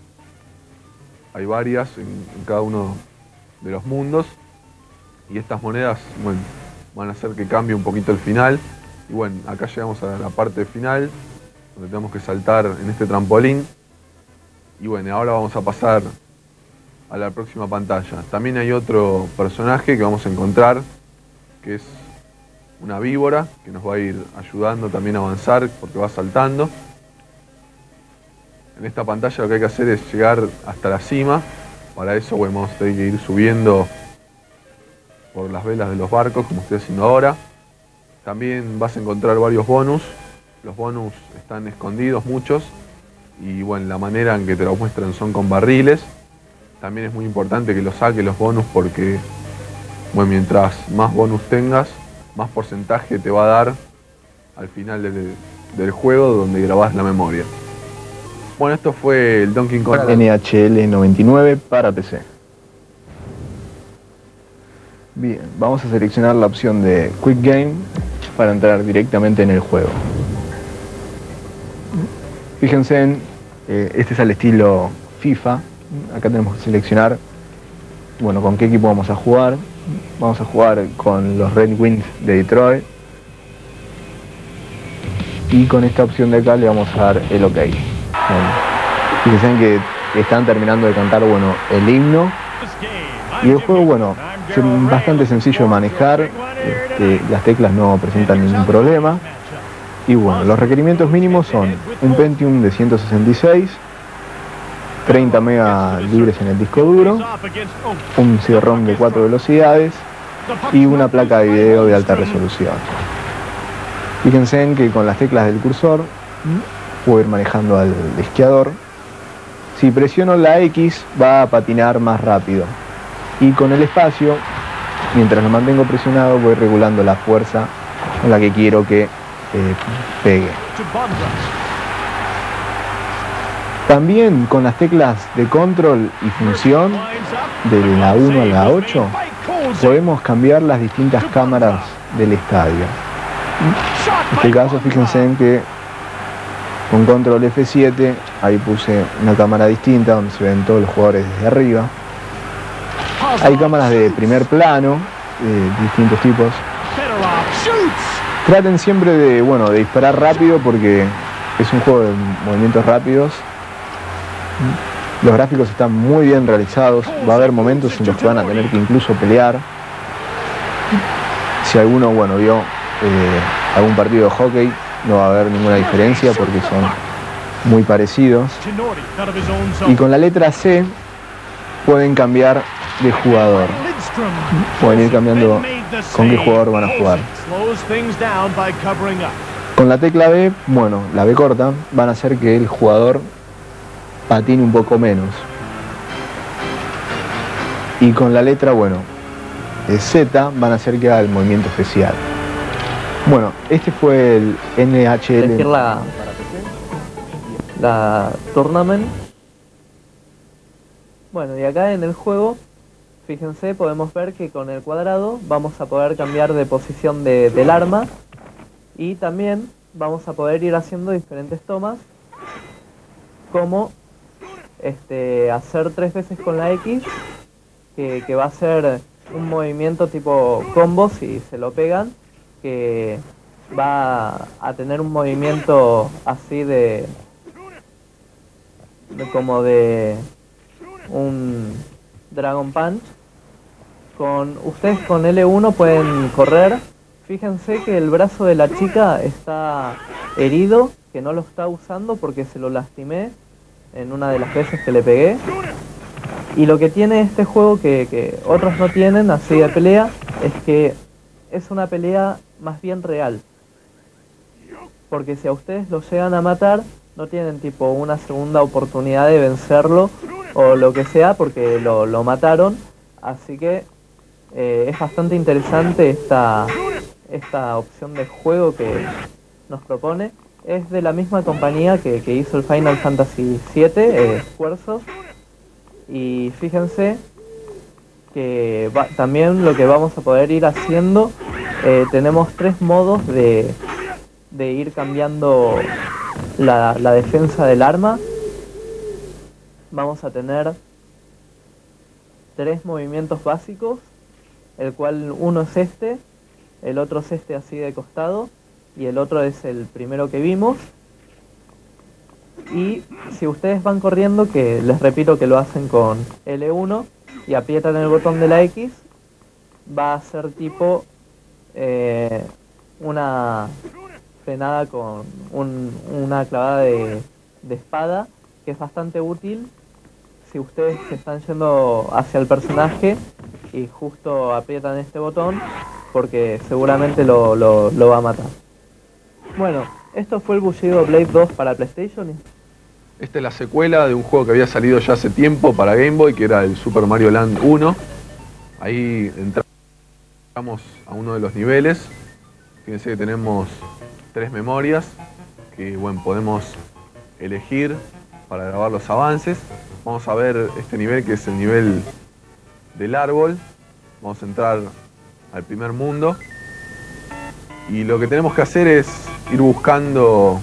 varias en cada uno de los mundos. Y estas monedas, bueno, van a hacer que cambie un poquito el final. Y bueno, acá llegamos a la parte final, donde tenemos que saltar en este trampolín. Y bueno, ahora vamos a pasar a la próxima pantalla. También hay otro personaje que vamos a encontrar, que es una víbora, que nos va a ir ayudando también a avanzar, porque va saltando. En esta pantalla lo que hay que hacer es llegar hasta la cima. Para eso, bueno, vamos a tener que ir subiendo por las velas de los barcos, como estoy haciendo ahora. También vas a encontrar varios bonus. Los bonus están escondidos, muchos. Y bueno, la manera en que te los muestran son con barriles. También es muy importante que los saques los bonus porque, bueno, mientras más bonus tengas, más porcentaje te va a dar al final del juego donde grabás la memoria. Bueno, esto fue el Donkey Kong NHL 99 para PC. Bien, vamos a seleccionar la opción de Quick Game para entrar directamente en el juego. Fíjense en, este es al estilo FIFA. Acá tenemos que seleccionar, bueno, con qué equipo vamos a jugar. Vamos a jugar con los Red Wings de Detroit. Y con esta opción de acá le vamos a dar el OK. Bueno, fíjense en que están terminando de cantar, bueno, el himno. Y el juego, bueno, es bastante sencillo de manejar. Las teclas no presentan ningún problema. Y bueno, los requerimientos mínimos son un Pentium de 166, 30 megas libres en el disco duro, un CD-ROM de 4 velocidades y una placa de video de alta resolución. Fíjense en que con las teclas del cursor puedo ir manejando al esquiador. Si presiono la X va a patinar más rápido. Y con el espacio, mientras lo mantengo presionado, voy regulando la fuerza con la que quiero que pegue. También con las teclas de control y función, de la 1 a la 8, podemos cambiar las distintas cámaras del estadio. En este caso, fíjense en que con control F7, ahí puse una cámara distinta donde se ven todos los jugadores desde arriba. Hay cámaras de primer plano, de distintos tipos. Traten siempre de, bueno, de disparar rápido porque es un juego de movimientos rápidos. Los gráficos están muy bien realizados. Va a haber momentos en los que van a tener que incluso pelear. Si alguno, bueno, vio algún partido de hockey, no va a haber ninguna diferencia porque son muy parecidos. Y con la letra C pueden cambiar de jugador. Pueden ir cambiando con qué jugador van a jugar. Con la tecla B, bueno, la B corta, van a hacer que el jugador patine un poco menos. Y con la letra, bueno, Z, van a hacer que haga el movimiento especial. Bueno, este fue el NHL. Elegir la Tournament. Bueno, y acá en el juego, fíjense, podemos ver que con el cuadrado vamos a poder cambiar de posición del arma. Y también vamos a poder ir haciendo diferentes tomas, como hacer 3 veces con la X, que va a ser un movimiento tipo combo si se lo pegan, que va a tener un movimiento así como de un Dragon Punch. Ustedes con L1 pueden correr. Fíjense que el brazo de la chica está herido, que no lo está usando porque se lo lastimé en una de las veces que le pegué. Y lo que tiene este juego que otros no tienen, así de pelea, es que es una pelea más bien real. Porque si a ustedes lo llegan a matar, no tienen tipo una segunda oportunidad de vencerlo o lo que sea porque lo mataron. Así que es bastante interesante esta opción de juego que nos propone. Es de la misma compañía que hizo el Final Fantasy VII, Squaresoft. Y fíjense que también lo que vamos a poder ir haciendo, tenemos 3 modos de ir cambiando la defensa del arma. Vamos a tener 3 movimientos básicos, el cual uno es el otro es así de costado y el otro es el primero que vimos. Y si ustedes van corriendo, que les repito que lo hacen con L1 y aprietan el botón de la X, va a ser tipo una frenada con una clavada de espada, que es bastante útil si ustedes se están yendo hacia el personaje y justo aprietan este botón porque seguramente lo va a matar. Bueno, esto fue el Bushido Blade 2 para PlayStation. Esta es la secuela de un juego que había salido ya hace tiempo para Game Boy, que era el Super Mario Land 1. Ahí entramos a uno de los niveles. Fíjense que tenemos 3 memorias que bueno, podemos elegir para grabar los avances. Vamos a ver este nivel, que es el nivel del árbol. Vamos a entrar al primer mundo. Y lo que tenemos que hacer es ir buscando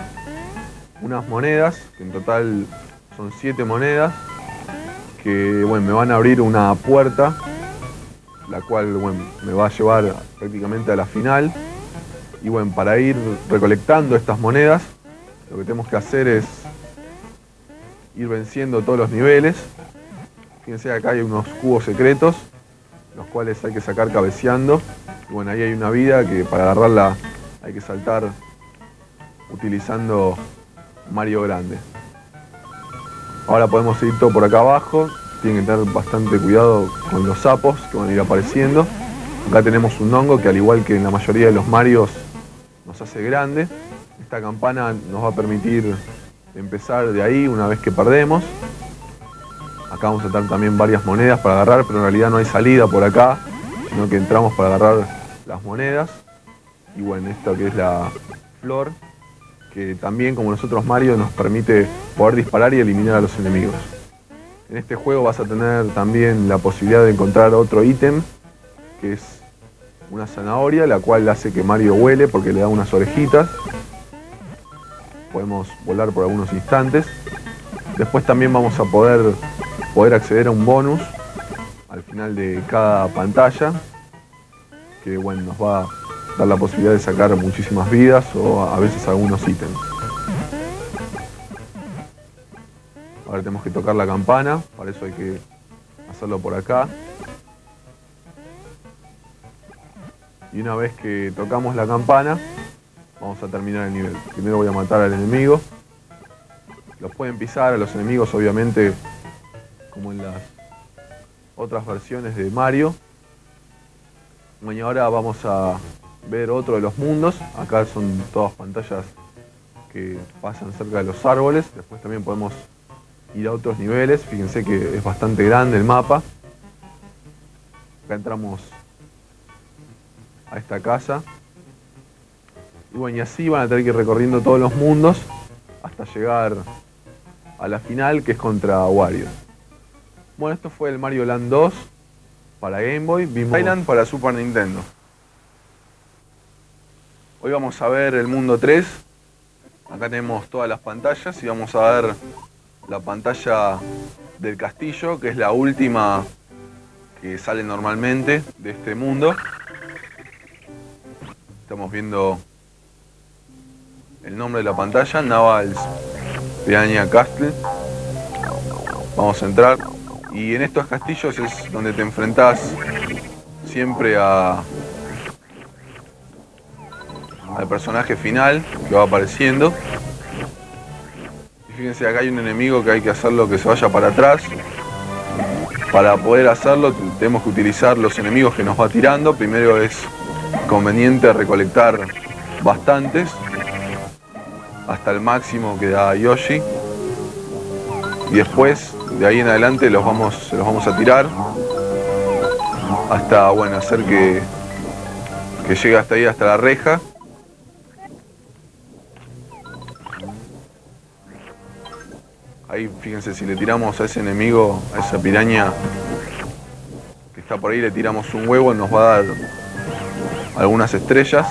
unas monedas, que en total son 7 monedas, que bueno, me van a abrir una puerta, la cual bueno, me va a llevar prácticamente a la final. Y bueno, para ir recolectando estas monedas, lo que tenemos que hacer es ir venciendo todos los niveles. Fíjense que acá hay unos cubos secretos, los cuales hay que sacar cabeceando. Y bueno, ahí hay una vida que para agarrarla hay que saltar utilizando Mario grande. Ahora podemos ir todo por acá abajo. Tienen que tener bastante cuidado con los sapos que van a ir apareciendo. Acá tenemos un hongo que, al igual que en la mayoría de los Marios, nos hace grande. Esta campana nos va a permitir empezar de ahí una vez que perdemos. Acá vamos a tener también varias monedas para agarrar, pero en realidad no hay salida por acá, sino que entramos para agarrar las monedas. Y bueno, esto que es la flor, que también, como los otros Mario, nos permite poder disparar y eliminar a los enemigos. En este juego vas a tener también la posibilidad de encontrar otro ítem, que es una zanahoria, la cual hace que Mario vuele porque le da unas orejitas. Podemos volar por algunos instantes. Después también vamos a poder acceder a un bonus al final de cada pantalla, que bueno, nos va a dar la posibilidad de sacar muchísimas vidas o a veces algunos ítems. Ahora tenemos que tocar la campana, para eso hay que hacerlo por acá. Y una vez que tocamos la campana, vamos a terminar el nivel. Primero voy a matar al enemigo. Los pueden pisar a los enemigos, obviamente, como en las otras versiones de Mario. Bueno, y ahora vamos a ver otro de los mundos. Acá son todas pantallas que pasan cerca de los árboles. Después también podemos ir a otros niveles. Fíjense que es bastante grande el mapa. Acá entramos a esta casa. Y bueno, y así van a tener que ir recorriendo todos los mundos hasta llegar a la final, que es contra Wario. Bueno, esto fue el Mario Land 2 para Game Boy. Vimos Island para Super Nintendo. Hoy vamos a ver el mundo 3. Acá tenemos todas las pantallas y vamos a ver la pantalla del castillo, que es la última que sale normalmente de este mundo. Estamos viendo el nombre de la pantalla, Naval's Piranha Castle. Vamos a entrar. Y en estos castillos es donde te enfrentás siempre al personaje final que va apareciendo. Y fíjense, acá hay un enemigo que hay que hacerlo que se vaya para atrás. Para poder hacerlo tenemos que utilizar los enemigos que nos va tirando. Primero es conveniente recolectar bastantes, hasta el máximo que da Yoshi. Y después, de ahí en adelante, se los vamos a tirar hasta, bueno, hacer que llegue hasta ahí, hasta la reja. Ahí, fíjense, si le tiramos a ese enemigo, a esa piraña que está por ahí, le tiramos un huevo, nos va a dar algunas estrellas.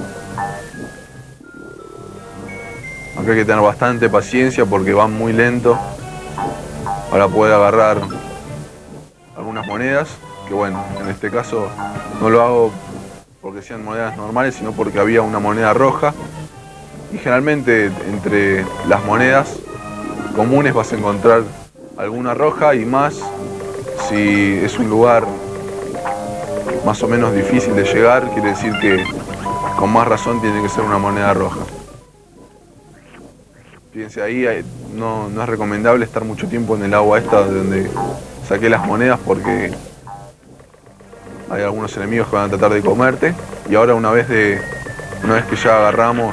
Acá hay que tener bastante paciencia porque van muy lento para poder agarrar algunas monedas, que bueno, en este caso no lo hago porque sean monedas normales, sino porque había una moneda roja. Y generalmente entre las monedas comunes vas a encontrar alguna roja, y más si es un lugar más o menos difícil de llegar, quiere decir que con más razón tiene que ser una moneda roja. Fíjense, ahí no es recomendable estar mucho tiempo en el agua esta donde saqué las monedas, porque hay algunos enemigos que van a tratar de comerte. Y ahora una vez que ya agarramos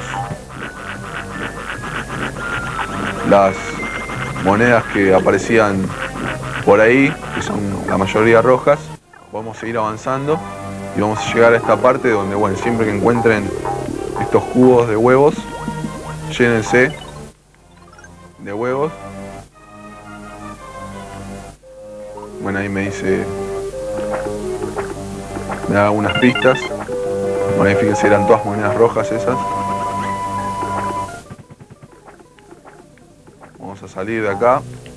las monedas que aparecían por ahí, que son la mayoría rojas, podemos seguir avanzando y vamos a llegar a esta parte donde, bueno, siempre que encuentren estos cubos de huevos, llénense de huevos. Bueno, ahí me dice, me da unas pistas. Bueno, ahí fíjense, eran todas monedas rojas esas. Vamos a salir de acá.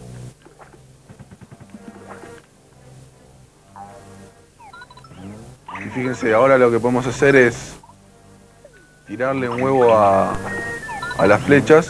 Y fíjense, ahora lo que podemos hacer es tirarle un huevo a las flechas.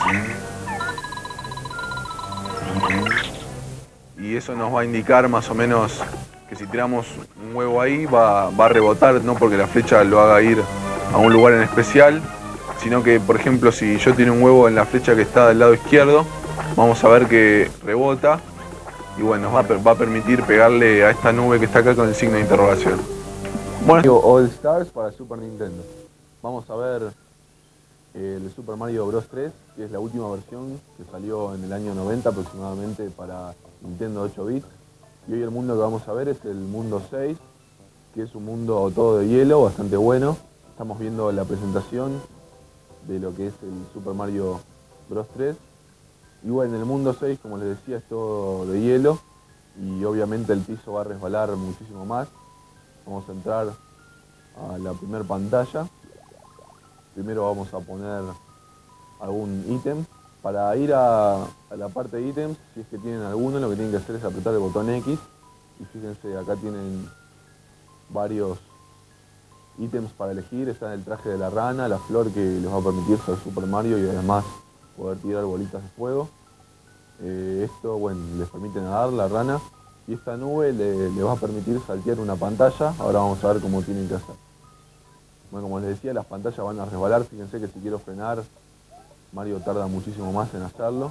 Y eso nos va a indicar más o menos que si tiramos un huevo ahí va a rebotar, no porque la flecha lo haga ir a un lugar en especial, sino que, por ejemplo, si yo tiro un huevo en la flecha que está del lado izquierdo, vamos a ver que rebota y bueno, nos va a permitir pegarle a esta nube que está acá con el signo de interrogación. Bueno, All Stars para Super Nintendo. Vamos a ver el Super Mario Bros. 3, que es la última versión que salió en el año 90 aproximadamente para Nintendo 8 bits. Y hoy el mundo que vamos a ver es el mundo 6, que es un mundo todo de hielo, bastante bueno. Estamos viendo la presentación de lo que es el Super Mario Bros. 3. Y bueno, en el mundo 6, como les decía, es todo de hielo y obviamente el piso va a resbalar muchísimo más. Vamos a entrar a la primera pantalla. Primero vamos a poner algún ítem. Para ir a la parte de ítems, si es que tienen alguno, lo que tienen que hacer es apretar el botón X. Y fíjense, acá tienen varios ítems para elegir. Está el traje de la rana, la flor que les va a permitir ser Super Mario y además poder tirar bolitas de fuego. Esto, bueno, les permite nadar, la rana. Y esta nube le va a permitir saltear una pantalla. Ahora vamos a ver cómo tienen que hacer. Bueno, como les decía, las pantallas van a resbalar. Fíjense que si quiero frenar, Mario tarda muchísimo más en hacerlo.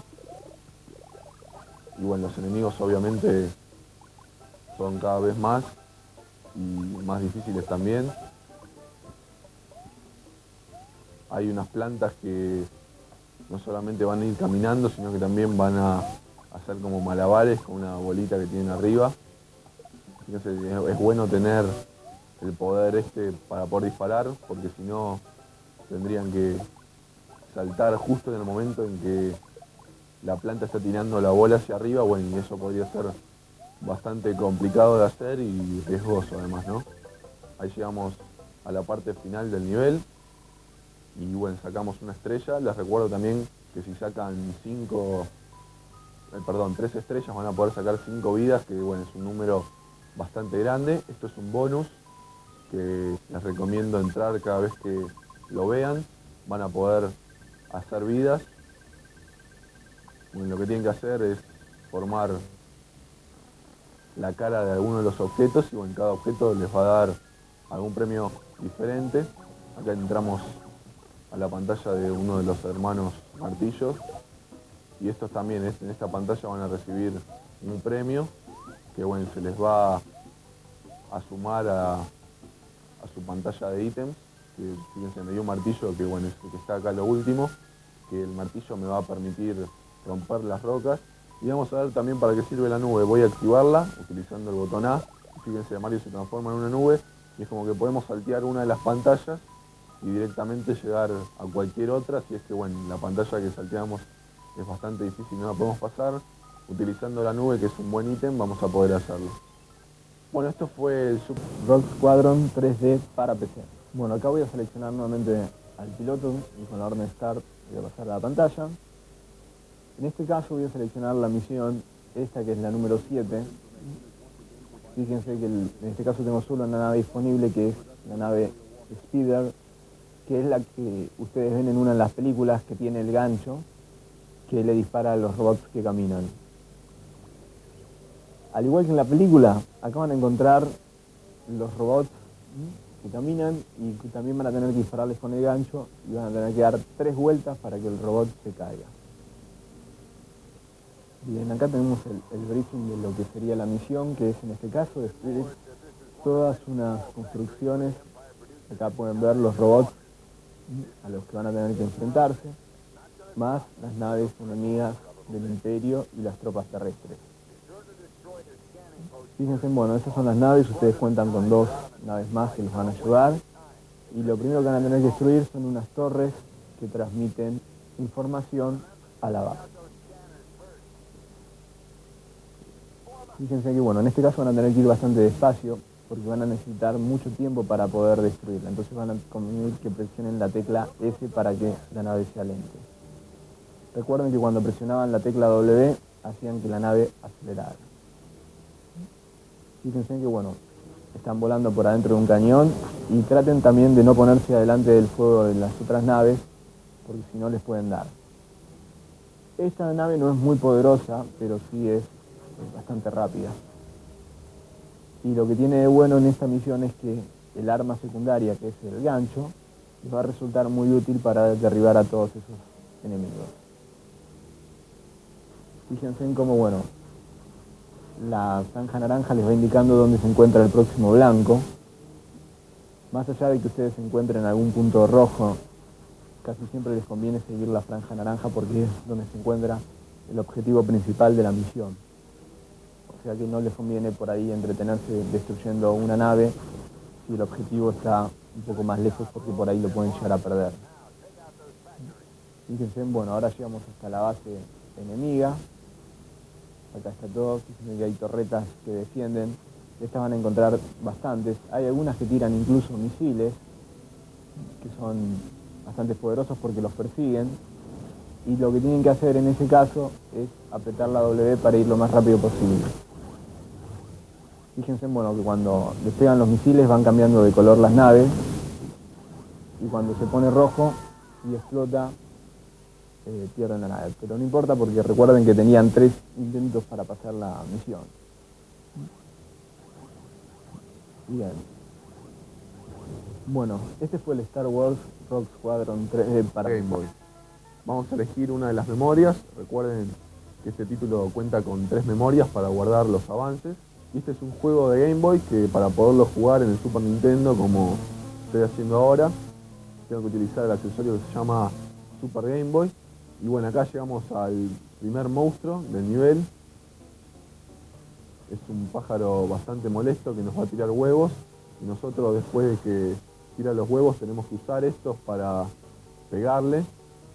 Y bueno, los enemigos obviamente son cada vez más y más difíciles también. Hay unas plantas que no solamente van a ir caminando, sino que también van a hacer como malabares con una bolita que tienen arriba. Fíjense, es bueno tener el poder para poder disparar, porque si no tendrían que saltar justo en el momento en que la planta está tirando la bola hacia arriba. Bueno, y eso podría ser bastante complicado de hacer y riesgoso además, ¿no? Ahí llegamos a la parte final del nivel y bueno, sacamos una estrella. Les recuerdo también que si sacan 3 estrellas van a poder sacar 5 vidas, que bueno, es un número bastante grande. Esto es un bonus que les recomiendo entrar cada vez que lo vean. Van a poder hacer vidas. Bueno, lo que tienen que hacer es formar la cara de alguno de los objetos y bueno, cada objeto les va a dar algún premio diferente. Acá entramos a la pantalla de uno de los hermanos martillos y estos también en esta pantalla van a recibir un premio que bueno, se les va a sumar a su pantalla de ítems. Que fíjense, me dio un martillo que bueno, es el que está acá lo último, que el martillo me va a permitir romper las rocas. Y vamos a ver también para qué sirve la nube. Voy a activarla utilizando el botón A. Fíjense, Mario se transforma en una nube y es como que podemos saltear una de las pantallas y directamente llegar a cualquier otra. Si es que bueno, la pantalla que salteamos es bastante difícil, no la podemos pasar. Utilizando la nube, que es un buen ítem, vamos a poder hacerlo. Bueno, esto fue el Super Rock Squadron 3D para PC. Bueno, acá voy a seleccionar nuevamente al piloto y con la orden Start voy a pasar a la pantalla. En este caso voy a seleccionar la misión, esta que es la número 7. Fíjense que en este caso tengo solo una nave disponible, que es la nave Speeder, que es la que ustedes ven en una de las películas, que tiene el gancho que le dispara a los robots que caminan. Al igual que en la película, acá van a encontrar los robots que caminan y que también van a tener que dispararles con el gancho y van a tener que dar 3 vueltas para que el robot se caiga. Bien, acá tenemos el briefing de lo que sería la misión, que es en este caso de Spirit todas unas construcciones. Acá pueden ver los robots a los que van a tener que enfrentarse, más las naves enemigas del Imperio y las tropas terrestres. Fíjense, bueno, esas son las naves, ustedes cuentan con 2 naves más que les van a ayudar. Y lo primero que van a tener que destruir son unas torres que transmiten información a la base. Fíjense que, bueno, en este caso van a tener que ir bastante despacio porque van a necesitar mucho tiempo para poder destruirla. Entonces van a convenir que presionen la tecla S para que la nave sea lenta. Recuerden que cuando presionaban la tecla W hacían que la nave acelerara. Fíjense que, bueno, están volando por adentro de un cañón y traten también de no ponerse adelante del fuego de las otras naves porque si no les pueden dar. Esta nave no es muy poderosa, pero sí es bastante rápida. Y lo que tiene de bueno en esta misión es que el arma secundaria, que es el gancho, les va a resultar muy útil para derribar a todos esos enemigos. Fíjense en cómo, bueno, la franja naranja les va indicando dónde se encuentra el próximo blanco. Más allá de que ustedes se encuentren en algún punto rojo, casi siempre les conviene seguir la franja naranja porque es donde se encuentra el objetivo principal de la misión. O sea que no les conviene por ahí entretenerse destruyendo una nave si el objetivo está un poco más lejos porque por ahí lo pueden llegar a perder. Fíjense, bueno, ahora llegamos hasta la base enemiga. Acá está todo, fíjense que hay torretas que defienden. Estas van a encontrar bastantes. Hay algunas que tiran incluso misiles, que son bastante poderosos porque los persiguen. Y lo que tienen que hacer en ese caso es apretar la W para ir lo más rápido posible. Fíjense, bueno, que cuando despegan los misiles van cambiando de color las naves. Y cuando se pone rojo y explota, pierden la nave. Pero no importa porque recuerden que tenían 3 intentos para pasar la misión. Bien. Bueno, este fue el Star Wars Rogue Squadron 3 para Game Boy. Vamos a elegir una de las memorias. Recuerden que este título cuenta con 3 memorias para guardar los avances. Y este es un juego de Game Boy que para poderlo jugar en el Super Nintendo, como estoy haciendo ahora, tengo que utilizar el accesorio que se llama Super Game Boy. Y bueno, acá llegamos al primer monstruo del nivel. Es un pájaro bastante molesto que nos va a tirar huevos. Y nosotros, después de que tira los huevos, tenemos que usar estos para pegarle.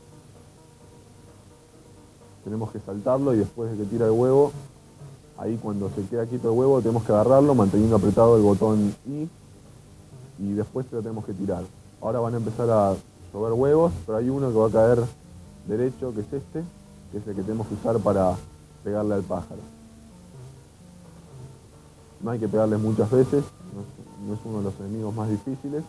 Tenemos que saltarlo y después de que tira el huevo, ahí cuando se queda quieto el huevo, tenemos que agarrarlo manteniendo apretado el botón I. Y después lo tenemos que tirar. Ahora van a empezar a llover huevos, pero hay uno que va a caer derecho, que es este, que es el que tenemos que usar para pegarle al pájaro. No hay que pegarle muchas veces, no es uno de los enemigos más difíciles.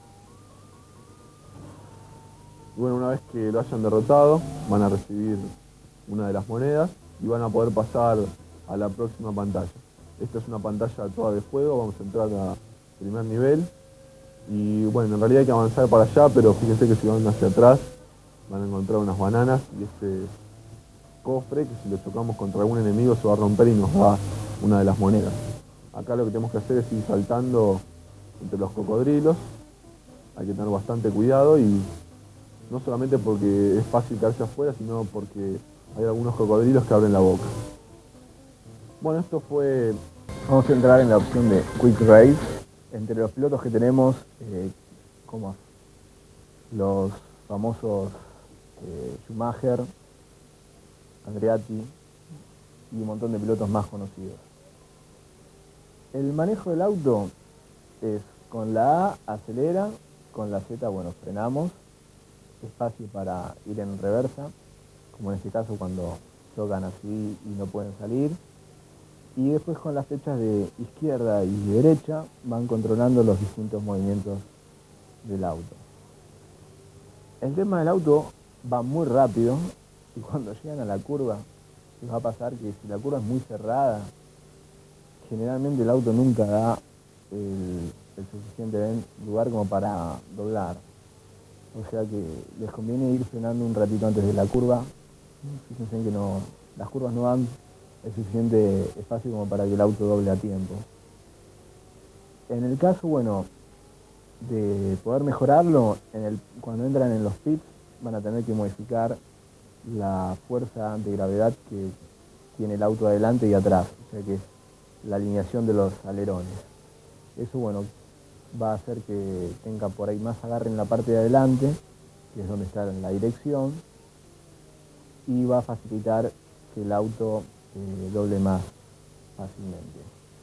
Y bueno, una vez que lo hayan derrotado, van a recibir una de las monedas y van a poder pasar a la próxima pantalla. Esta es una pantalla toda de fuego, vamos a entrar al primer nivel. Y bueno, en realidad hay que avanzar para allá, pero fíjense que si van hacia atrás, van a encontrar unas bananas y este cofre que si lo chocamos contra algún enemigo se va a romper y nos da una de las monedas. Acá lo que tenemos que hacer es ir saltando entre los cocodrilos. Hay que tener bastante cuidado y no solamente porque es fácil caerse afuera, sino porque hay algunos cocodrilos que abren la boca. Bueno, esto fue... Vamos a entrar en la opción de Quick Race. Entre los pilotos que tenemos, como los famosos Schumacher, Andreatti y un montón de pilotos más conocidos. El manejo del auto es con la A acelera, con la Z, bueno, frenamos, espacio para ir en reversa, como en este caso cuando chocan así y no pueden salir. Y después con las flechas de izquierda y derecha van controlando los distintos movimientos del auto. El tema del auto va muy rápido y cuando llegan a la curva les va a pasar que si la curva es muy cerrada, generalmente el auto nunca da el suficiente lugar como para doblar. O sea que les conviene ir frenando un ratito antes de la curva. Fíjense que las curvas no dan el suficiente espacio como para que el auto doble a tiempo. En el caso, bueno, de poder mejorarlo, cuando entran en los pits van a tener que modificar la fuerza de gravedad que tiene el auto adelante y atrás, o sea que es la alineación de los alerones. Eso, bueno, va a hacer que tenga por ahí más agarre en la parte de adelante, que es donde está la dirección, y va a facilitar que el auto doble más fácilmente.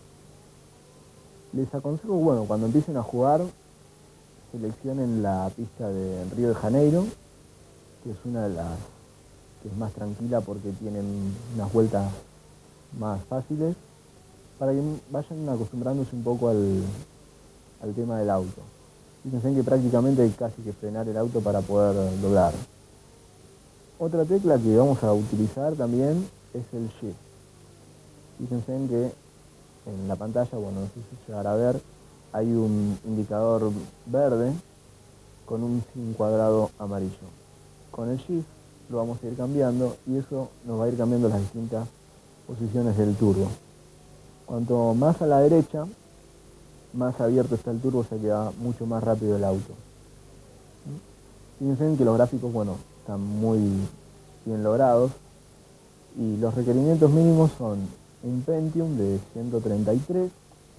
Les aconsejo, bueno, cuando empiecen a jugar, seleccionen la pista de Río de Janeiro, que es una de las que es más tranquila porque tienen unas vueltas más fáciles, para que vayan acostumbrándose un poco al tema del auto. Fíjense que prácticamente hay casi que frenar el auto para poder doblar. Otra tecla que vamos a utilizar también es el Shift. Fíjense que en la pantalla, bueno, no sé si se llegará a ver, hay un indicador verde con un cuadrado amarillo. Con el Shift lo vamos a ir cambiando y eso nos va a ir cambiando las distintas posiciones del turbo. Cuanto más a la derecha, más abierto está el turbo, o sea que va mucho más rápido el auto. Fíjense que los gráficos, bueno, están muy bien logrados y los requerimientos mínimos son un Pentium de 133,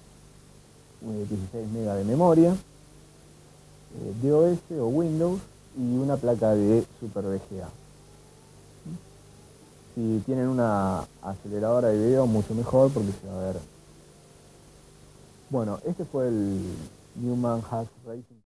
16 MB de memoria, DOS o Windows y una placa de Super VGA. Si tienen una aceleradora de video, mucho mejor porque se va a ver. Bueno, este fue el Newman Haas Racing.